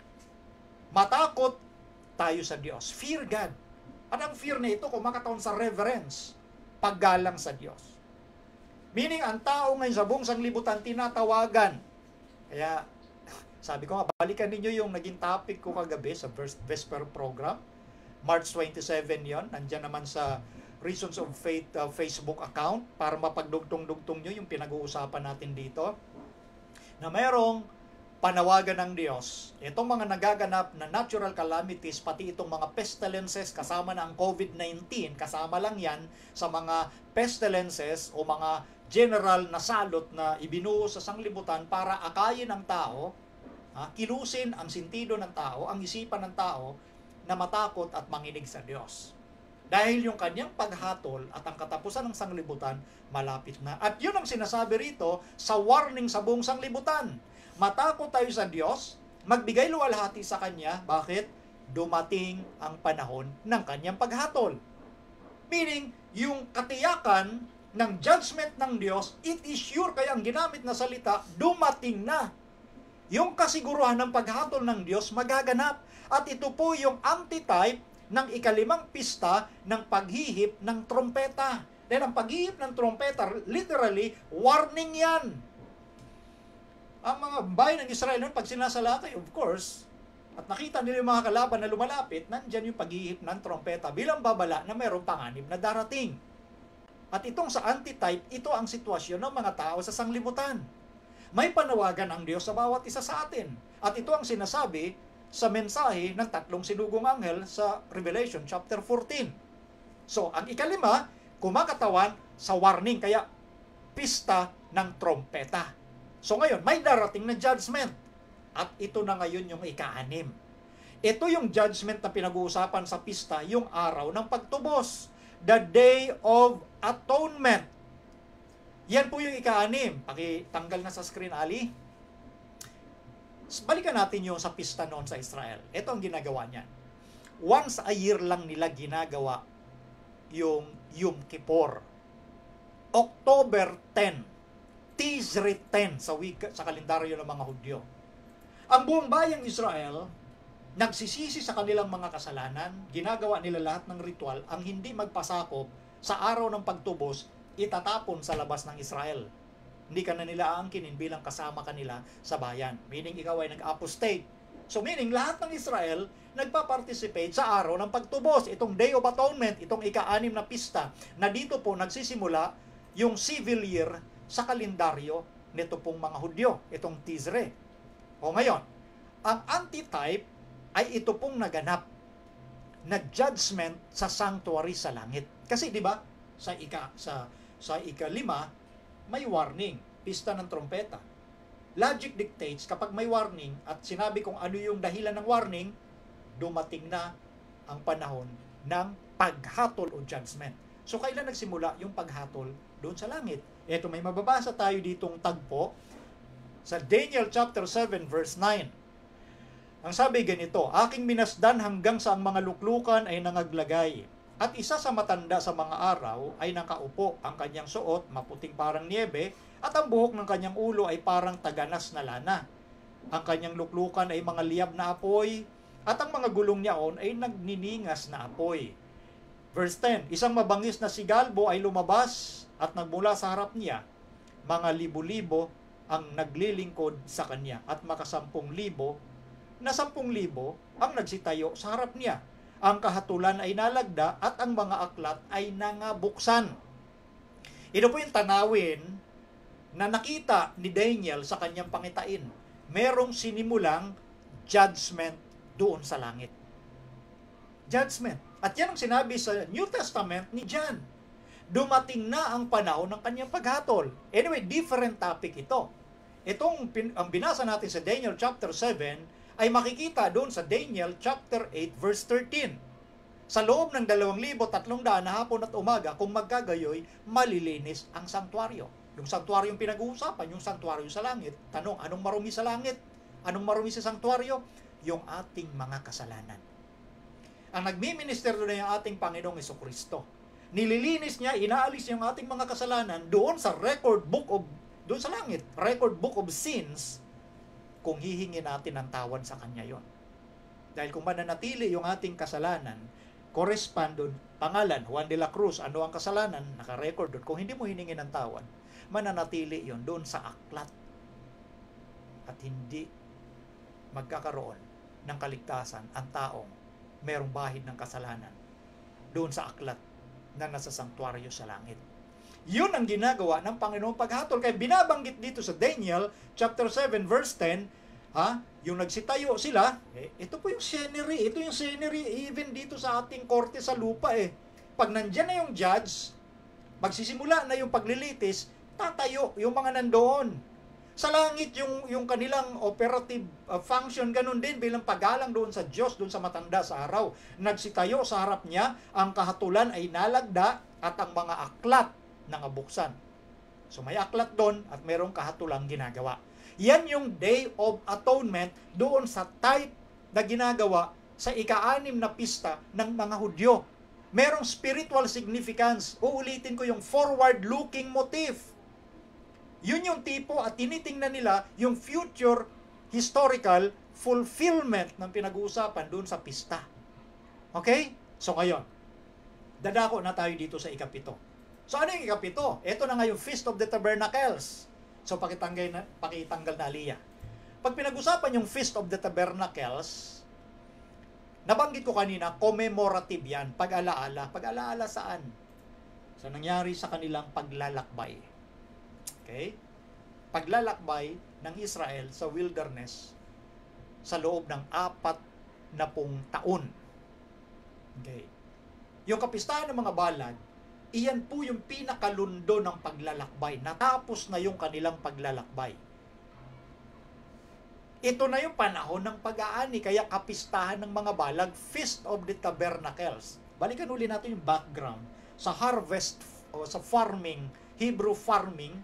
Matakot tayo sa Diyos. Fear God. At ang fear na ito, kumakatawan sa reverence, paggalang sa Diyos. Meaning, ang tao ngayon sa buong sanglibutan, tinatawagan. Kaya, sabi ko nga, balikan ninyo yung naging topic ko kagabi sa Vesper program. March twenty-seven yon. Nandiyan naman sa Reasons of Faith uh, Facebook account para mapagdugtong-dugtong nyo yung pinag-uusapan natin dito. Na merong panawagan ng Diyos, itong mga nagaganap na natural calamities, pati itong mga pestilences, kasama na ang COVID nineteen, kasama lang yan sa mga pestilences o mga general na salot na ibinuo sa sanglibutan para akayin ang tao, ha, kilusin ang sentido ng tao, ang isipan ng tao na matakot at manginig sa Diyos. Dahil yung kanyang paghatol at ang katapusan ng sanglibutan malapit na. At yun ang sinasabi rito sa warning sa buong sanglibutan. Matakot tayo sa Diyos, magbigay luwalhati sa Kanya. Bakit? Dumating ang panahon ng Kanyang paghatol. Meaning, yung katiyakan ng judgment ng Diyos, it is sure, kaya ang ginamit na salita, dumating na. Yung kasiguruhan ng paghatol ng Diyos magaganap. At ito po yung antitype ng ikalimang pista ng paghihip ng trompeta. Dahil ang paghihip ng trompeta, literally, warning yan. Ang mga bayan ng Israel noon, pag sinasalakay, of course, at nakita nila yung mga kalaban na lumalapit, nandyan yung paghihip ng trompeta bilang babala na mayroong panganib na darating. At itong sa antitype, ito ang sitwasyon ng mga tao sa sanglibutan. May panawagan ang Diyos sa bawat isa sa atin. At ito ang sinasabi sa mensahe ng tatlong sinugong anghel sa Revelation chapter fourteen. So, ang ikalima, kumakatawan sa warning, kaya pista ng trompeta. So ngayon, may darating na judgment. At ito na ngayon yung ika-anim. Ito yung judgment na pinag-uusapan sa pista, yung araw ng pagtubos. The Day of Atonement. Yan po yung ika-anim. Pakitanggal na sa screen, Ali. Balikan natin yung sa pista noon sa Israel. Ito ang ginagawa niyan. Once a year lang nila ginagawa yung Yom Kippur. October tenth. Tisri tenth sa, wika, sa kalendaryo ng mga Hudyo. Ang buong bayang Israel, nagsisisi sa kanilang mga kasalanan, ginagawa nila lahat ng ritual, ang hindi magpasakop sa araw ng pagtubos, itatapon sa labas ng Israel. Hindi ka na nila aangkinin bilang kasama kanila sa bayan. Meaning, ikaw ay nag-apostate. So, meaning, lahat ng Israel nagpa-participate sa araw ng pagtubos. Itong Day of Atonement, itong ika-anim na pista, na dito po nagsisimula yung civil year sa kalendaryo nito pong mga Hudyo, itong Tisre. O ngayon, ang antitype ay ito pong naganap na judgment sa sanctuary sa langit. Kasi, di ba, sa ika sa sa ikalima, may warning, pista ng trompeta. Logic dictates, kapag may warning at sinabi kung ano yung dahilan ng warning, dumating na ang panahon ng paghatol o judgment. So, kailan nagsimula yung paghatol doon sa langit? Ito, may mababasa tayo ditong tagpo sa Daniel chapter seven verse nine. Ang sabi ganito, aking minasdan hanggang sa ang mga luklukan ay nangaglagay. At isa sa matanda sa mga araw ay nakaupo, ang kanyang suot maputing parang niebe, at ang buhok ng kanyang ulo ay parang taganas na lana. Ang kanyang luklukan ay mga liyab na apoy, at ang mga gulong niyaon ay nagniningas na apoy. Verse ten, isang mabangis na sigalbo ay lumabas at nagmula sa harap niya. Mga libo-libo ang naglilingkod sa kanya at makasampung libo na sampung libo ang nagsitayo sa harap niya. Ang kahatulan ay nalagda at ang mga aklat ay nangabuksan. Ito po yung tanawin na nakita ni Daniel sa kanyang pangitain. Merong sinimulang judgment doon sa langit. Judgment. At yan ang sinabi sa New Testament ni John. Dumating na ang panahon ng kanyang paghatol. Anyway, different topic ito. Itong ang binasa natin sa Daniel chapter seven ay makikita doon sa Daniel chapter eight verse thirteen. Sa loob ng dalawang libo tatlong daan na hapon at umaga, kung magkagayoy, malilinis ang sanktuaryo. Yung sanktuaryo yung pinag-uusapan, yung sanktuaryo sa langit. Tanong, anong marumi sa langit? Anong marumi sa sanktuaryo? Yung ating mga kasalanan. Ang nagmi-minister doon ay ang ating Panginoong Jesucristo. Nililinis niya, inaalis niya ang ating mga kasalanan doon sa record book of, doon sa langit, record book of sins, kung hihingi natin ng tawad sa Kanya yon. Dahil kung mananatili yung ating kasalanan, correspond doon, pangalan, Juan de la Cruz, ano ang kasalanan, naka-record doon. Kung hindi mo hiningi ng tawad, mananatili yon doon sa aklat. At hindi magkakaroon ng kaligtasan ang taong merong bahid ng kasalanan doon sa aklat na nasa sanktuaryo sa langit. Yun ang ginagawa ng Panginoong paghatol. Kaya binabanggit dito sa Daniel chapter seven verse ten, ha, yung nagsitayo sila, eh, ito po yung scenery, ito yung scenery even dito sa ating korte sa lupa eh. Pag nandyan na yung judge, magsisimula na yung paglilitis, tatayo yung mga nandoon. Sa langit, yung, yung kanilang operative uh, function, ganun din bilang paggalang doon sa Diyos, doon sa matanda sa araw. Nagsitayo sa harap niya, ang kahatulan ay nalagda at ang mga aklat nangabuksan. So may aklat doon at mayroong kahatulang ginagawa. Yan yung Day of Atonement doon sa type na ginagawa sa ika-anim na pista ng mga Hudyo. Merong spiritual significance. Uulitin ko yung forward-looking motif. Yun yung tipo at tinitingnan nila yung future historical fulfillment ng pinag-uusapan doon sa pista. Okay? So ngayon, dadako na tayo dito sa ikapito. So ano yung ikapito? Ito na nga yung Feast of the Tabernacles. So pakitanggal na, pakitanggal na aliyah. Pag pinag-usapan yung Feast of the Tabernacles, nabanggit ko kanina, commemorative yan, pag-alaala. Pag-alaala saan? Sa nangyari sa kanilang paglalakbay. Okay? Paglalakbay ng Israel sa wilderness sa loob ng apat na pung taon. Okay? Yung kapistahan ng mga balag, iyan po yung pinakalundo ng paglalakbay. Natapos na yung kanilang paglalakbay. Ito na yung panahon ng pag-aani, kaya kapistahan ng mga balag, Feast of the Tabernacles. Balikan uli natin yung background. Sa harvest, o sa farming, Hebrew farming,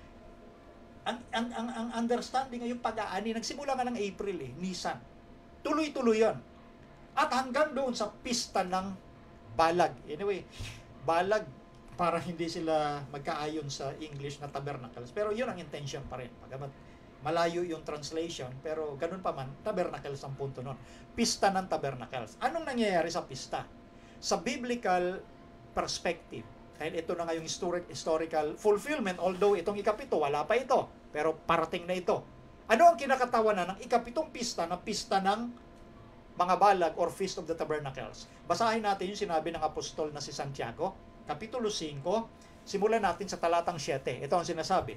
ang, ang, ang, ang understanding ng yung pag-aani, nagsimula nga ng April eh, Nisan. Tuloy-tuloy yan. At hanggang doon sa pista ng balag. Anyway, balag, para hindi sila magkaayon sa English na tabernacles. Pero yun ang intention pa rin. Pagamat malayo yung translation, pero ganun pa man, tabernacles ang punto nun. Pista ng tabernacles. Anong nangyayari sa pista? Sa biblical perspective, dahil ito na nga yung historic, historical fulfillment, although itong ikapito, wala pa ito, pero parating na ito. Ano ang kinakatawanan ng ikapitong pista na pista ng mga balag or Feast of the Tabernacles? Basahin natin yung sinabi ng apostol na si Santiago, Kapitulo five, simulan natin sa talatang seven. Ito ang sinasabi.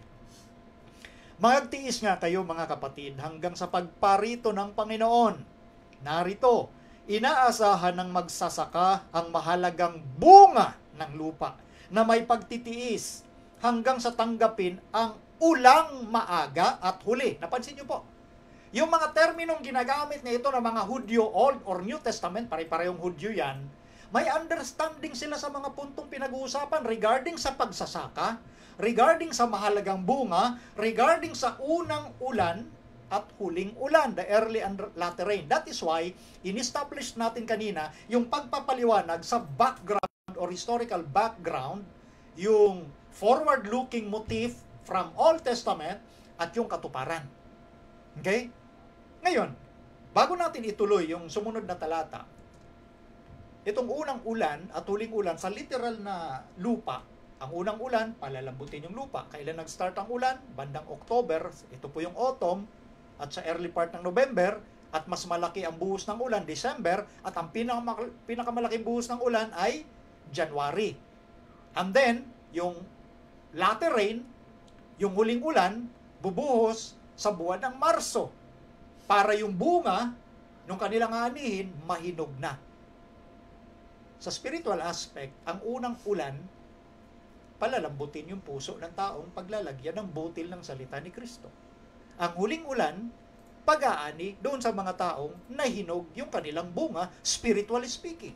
Magtiis nga kayo mga kapatid hanggang sa pagparito ng Panginoon. Narito, inaasahan ng magsasaka ang mahalagang bunga ng lupa na may pagtitiis hanggang sa tanggapin ang ulang maaga at huli. Napansin niyo po, yung mga terminong ginagamit na ito ng mga Hudyo, Old or New Testament, pare-parehong Hudyo yan, may understanding sila sa mga puntong pinag-uusapan regarding sa pagsasaka, regarding sa mahalagang bunga, regarding sa unang ulan at huling ulan, the early and latter rain. That is why, in-establish natin kanina yung pagpapaliwanag sa background or historical background, yung forward-looking motif from Old Testament at yung katuparan. Okay? Ngayon, bago natin ituloy yung sumunod na talata, itong unang ulan at huling ulan sa literal na lupa, ang unang ulan, palalambutin yung lupa. Kailan nag-start ang ulan? Bandang October, ito po yung autumn, at sa early part ng November, at mas malaki ang buhos ng ulan, December, at ang pinaka- pinakamalaking buhos ng ulan ay January. And then, yung latter rain, yung huling ulan, bubuhos sa buwan ng Marso, para yung bunga nung kanilang anihin, mahinog na. Sa spiritual aspect, ang unang ulan, palalambutin yung puso ng taong paglalagyan ng butil ng salita ni Kristo. Ang huling ulan, pag-aani doon sa mga taong nahinog yung kanilang bunga, spiritually speaking.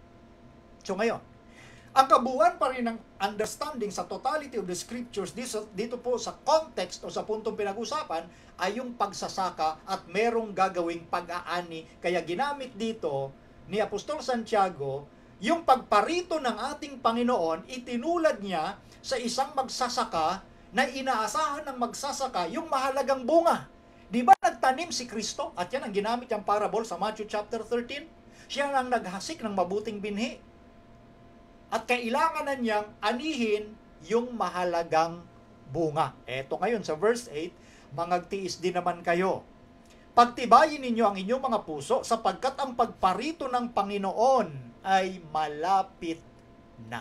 So ngayon, ang kabuuan pa rin ng understanding sa totality of the scriptures dito, dito po sa context o sa puntong pinag-usapan ay yung pagsasaka at merong gagawing pag-aani. Kaya ginamit dito ni Apostol Santiago yung pagparito ng ating Panginoon, itinulad niya sa isang magsasaka na inaasahan ng magsasaka yung mahalagang bunga. Di ba nagtanim si Kristo? At yan ang ginamit yung parable sa Matthew chapter thirteen. Siya ang naghasik ng mabuting binhi. At kailangan na niyang anihin yung mahalagang bunga. Eto ngayon sa verse eight, mangagtiis din naman kayo. Pagtibayin ninyo ang inyong mga puso sapagkat ang pagparito ng Panginoon ay malapit na.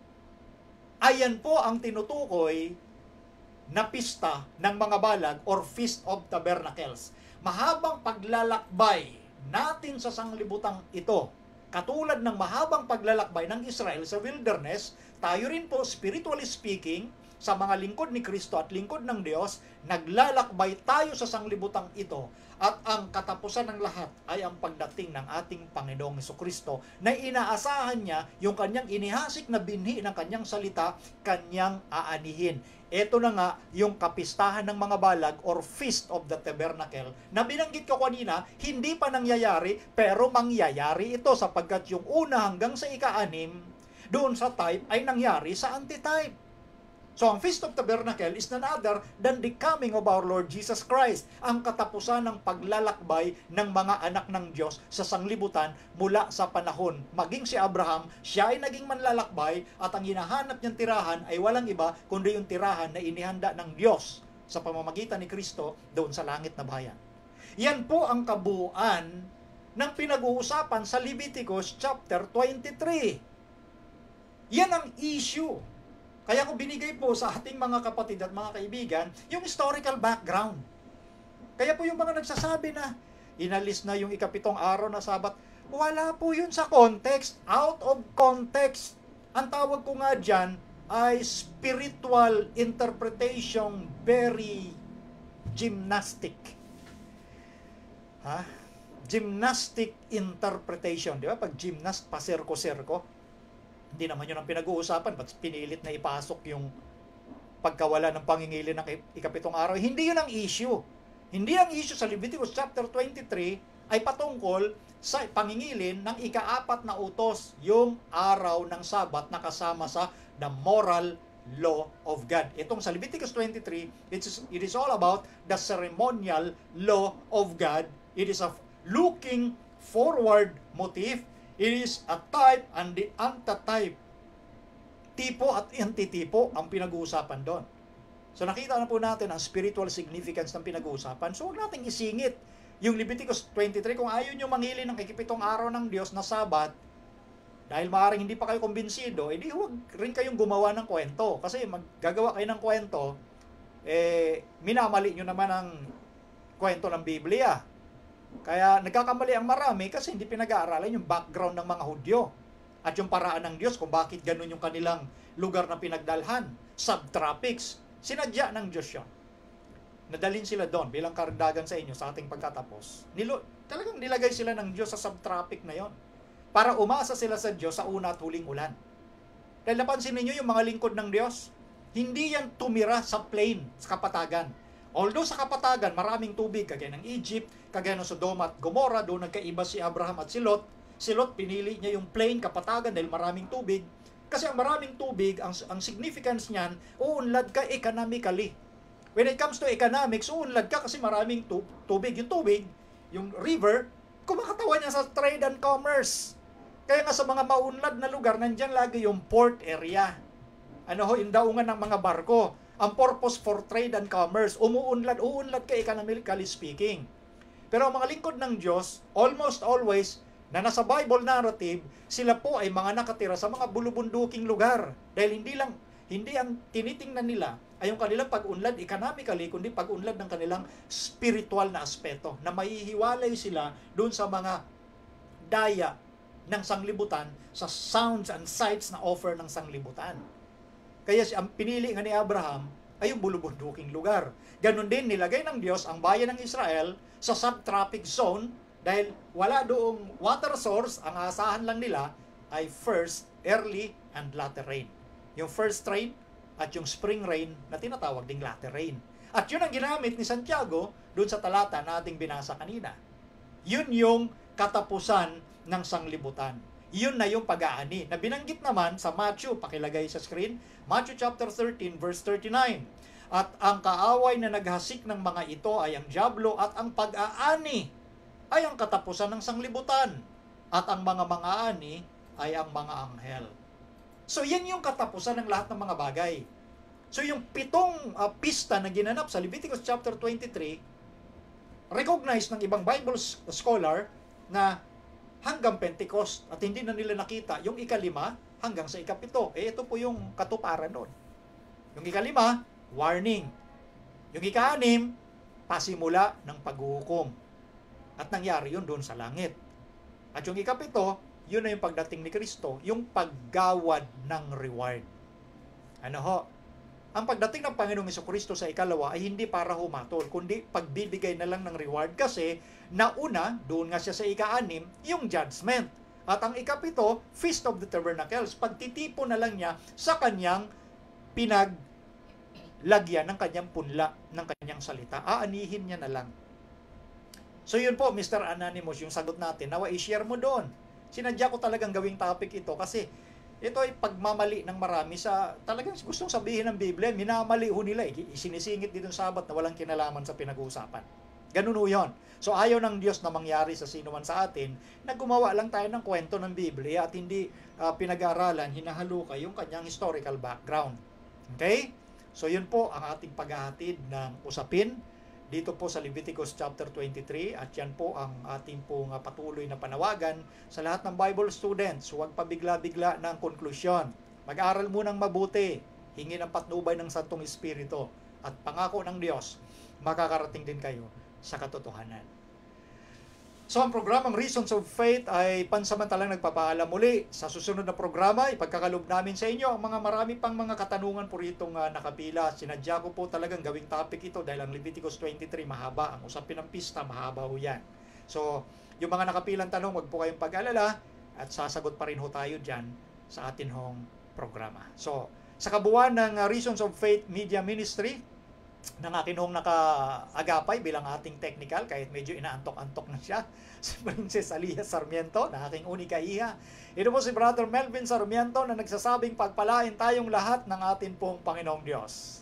Ayan po ang tinutukoy na pista ng mga balag or Feast of Tabernacles. Mahabang paglalakbay natin sa sanglibutang ito, katulad ng mahabang paglalakbay ng Israel sa wilderness, tayo rin po, spiritually speaking, sa mga lingkod ni Kristo at lingkod ng Diyos, naglalakbay tayo sa sanglibutang ito at ang katapusan ng lahat ay ang pagdating ng ating Panginoong Hesukristo na inaasahan niya yung kanyang inihasik na binhi ng kanyang salita, kanyang aanihin. Ito na nga yung kapistahan ng mga balag or Feast of the Tabernacle na binanggit ko kanina, hindi pa nangyayari pero mangyayari ito sapagkat yung una hanggang sa ika-anim doon sa type ay nangyari sa antitype. So, ang Feast of Tabernacle is none other than the coming of our Lord Jesus Christ. Ang katapusan ng paglalakbay ng mga anak ng Diyos sa sanglibutan mula sa panahon. Maging si Abraham, siya ay naging manlalakbay at ang hinahanap niyang tirahan ay walang iba kundi yung tirahan na inihanda ng Diyos sa pamamagitan ni Kristo doon sa langit na bayan. Yan po ang kabuuan ng pinag-uusapan sa Leviticus chapter twenty-three. Yan ang issue. Kaya ko binigay po sa ating mga kapatid at mga kaibigan yung historical background. Kaya po yung mga nagsasabi na inalis na yung ikapitong araw na Sabat, wala po yun sa context, out of context. Ang tawag ko nga dyan ay spiritual interpretation, very gymnastic. Ha? Gymnastic interpretation. Di ba? Pag gymnast, pasirko-sirko. Hindi naman yun ang pinag-uusapan, ba't pinilit na ipasok yung pagkawala ng pangingilin ng ikapitong araw? Hindi yun ang issue. Hindi ang issue sa Leviticus chapter twenty-three ay patungkol sa pangingilin ng ikaapat na utos, yung araw ng Sabat na kasama sa the moral law of God. Itong sa Leviticus twenty-three, it is, it is all about the ceremonial law of God. It is a looking forward motif. It is a type and the antitype. Tipo at antitipo ang pinag-uusapan doon. So nakita na po natin ang spiritual significance ng pinag-uusapan. So huwag nating isingit yung Leviticus twenty-three. Kung ayaw nyo mangilin ng ikapitong araw ng Diyos na Sabat, dahil maaaring hindi pa kayo kumbinsido, edi huwag rin kayong gumawa ng kwento. Kasi maggagawa kayo ng kwento, eh, minamali nyo naman ang kwento ng Biblia. Kaya nagkakamali ang marami kasi hindi pinag-aaralan yung background ng mga Hudyo at yung paraan ng Diyos kung bakit ganun yung kanilang lugar na pinagdalhan. Subtropics. Sinadya ng Diyos yun. Nadalhin sila doon bilang karagdagan sa inyo sa ating pagtatapos. Nilo, talagang nilagay sila ng Diyos sa subtropic na yon para umasa sila sa Diyos sa una at huling ulan. Dahil napansin ninyo yung mga lingkod ng Diyos, hindi yan tumira sa plain, sa kapatagan. Although sa kapatagan, maraming tubig, kagaya ng Egypt, kagaya ng Sodoma at Gomorrah, doon nagkaiba si Abraham at si Lot. Si Lot, pinili niya yung plain kapatagan dahil maraming tubig. Kasi ang maraming tubig, ang, ang significance niyan, uunlad ka economically. When it comes to economics, uunlad ka kasi maraming tu- tubig. Yung tubig, yung river, kumakatawan niya sa trade and commerce. Kaya nga sa mga maunlad na lugar, nandyan lagi yung port area. Ano ho, yung daungan ng mga barko. Ang purpose for trade and commerce, umuunlad, uunlad ka economically speaking. Pero ang mga lingkod ng Diyos, almost always, na nasa Bible narrative, sila po ay mga nakatira sa mga bulubunduking lugar. Dahil hindi lang, hindi ang tinitingnan nila ay yung kanilang pag-unlad economically, kundi pag-unlad ng kanilang spiritual na aspeto, na maihiwalay sila doon sa mga daya ng sanglibutan, sa sounds and sights na offer ng sanglibutan. Kaya ang pinili nga ni Abraham ay yung bulubunduking lugar. Ganon din nilagay ng Diyos ang bayan ng Israel sa subtropic zone dahil wala doong water source, ang asahan lang nila ay first, early, and latter rain. Yung first rain at yung spring rain na tinatawag ding latter rain. At yun ang ginamit ni Santiago doon sa talata na ating binasa kanina. Yun yung katapusan ng sanglibutan. Yun na yung pag-aani na binanggit naman sa Matthew, pakilagay sa screen, Matthew chapter thirteen verse thirty-nine. At ang kaaway na naghasik ng mga ito ay ang dyablo at ang pag-aani ay ang katapusan ng sanglibutan at ang mga mga-ani ay ang mga anghel. So yan yung katapusan ng lahat ng mga bagay. So yung pitong uh, pista na ginanap sa Leviticus chapter twenty-three, recognized ng ibang Bible scholar na hanggang Pentecost at hindi na nila nakita yung ikalima hanggang sa ikapito. Eh, ito po yung katuparan doon. Yung ikalima, warning. Yung ikaanim, pasimula ng paghuhukom. At nangyari yun doon sa langit. At yung ikapito, yun na yung pagdating ni Kristo, yung paggawad ng reward. Ano ho? ang pagdating ng Panginoong Jesucristo sa ikalawa ay hindi para humatol, kundi pagbibigay na lang ng reward kasi nauna, doon nga siya sa ika-anim, yung judgment. At ang ikapito, Feast of the Tabernacles, pagtitipo na lang niya sa kanyang pinaglagyan ng kanyang punla, ng kanyang salita. Aanihin niya na lang. So yun po, Mister Anonymous, yung sagot natin. Nawa, i-share mo doon. Sinadya ko talagang gawing topic ito kasi ito ay pagmamali ng marami sa talagang gustong sabihin ng Biblia, minamali ho nila, eh. Isinisingit dito ng Sabat na walang kinalaman sa pinag-uusapan. Ganun ho yun. So ayaw ng Diyos na mangyari sa sino man sa atin na gumawa lang tayo ng kwento ng Biblia at hindi uh, pinag-aaralan, hinahaluka yung kanyang historical background. Okay? So yun po ang ating paghahatid ng usapin dito po sa Leviticus chapter twenty-three at yan po ang ating pong patuloy na panawagan sa lahat ng Bible students. Huwag pabigla-bigla ng konklusyon. Mag-aral munang mabuti. Hingi ng patnubay ng Santong Espiritu at pangako ng Diyos, makakarating din kayo sa katotohanan. So ang programang Reasons of Faith ay pansamantalang nagpapaalam muli. Sa susunod na programa, ipagkakalob namin sa inyo ang mga marami pang mga katanungan po ritong uh, nakapila. Sinadya ko po talagang gawing topic ito dahil ang Leviticus twenty-three mahaba. Ang usapin ng pista, mahaba ho yan. So, yung mga nakapilang tanong, wag po kayong pag-alala at sasagot pa rin ho tayo dyan sa atin hong programa. So, sa kabuuan ng uh, Reasons of Faith Media Ministry, ng akin hong naka-agapay bilang ating technical, kahit medyo inaantok-antok na siya, si Princess Aliyah Sarmiento, na aking unika iha. Ito po si Brother Melvin Sarmiento na nagsasabing pagpalain tayong lahat ng atin pong Panginoong Diyos.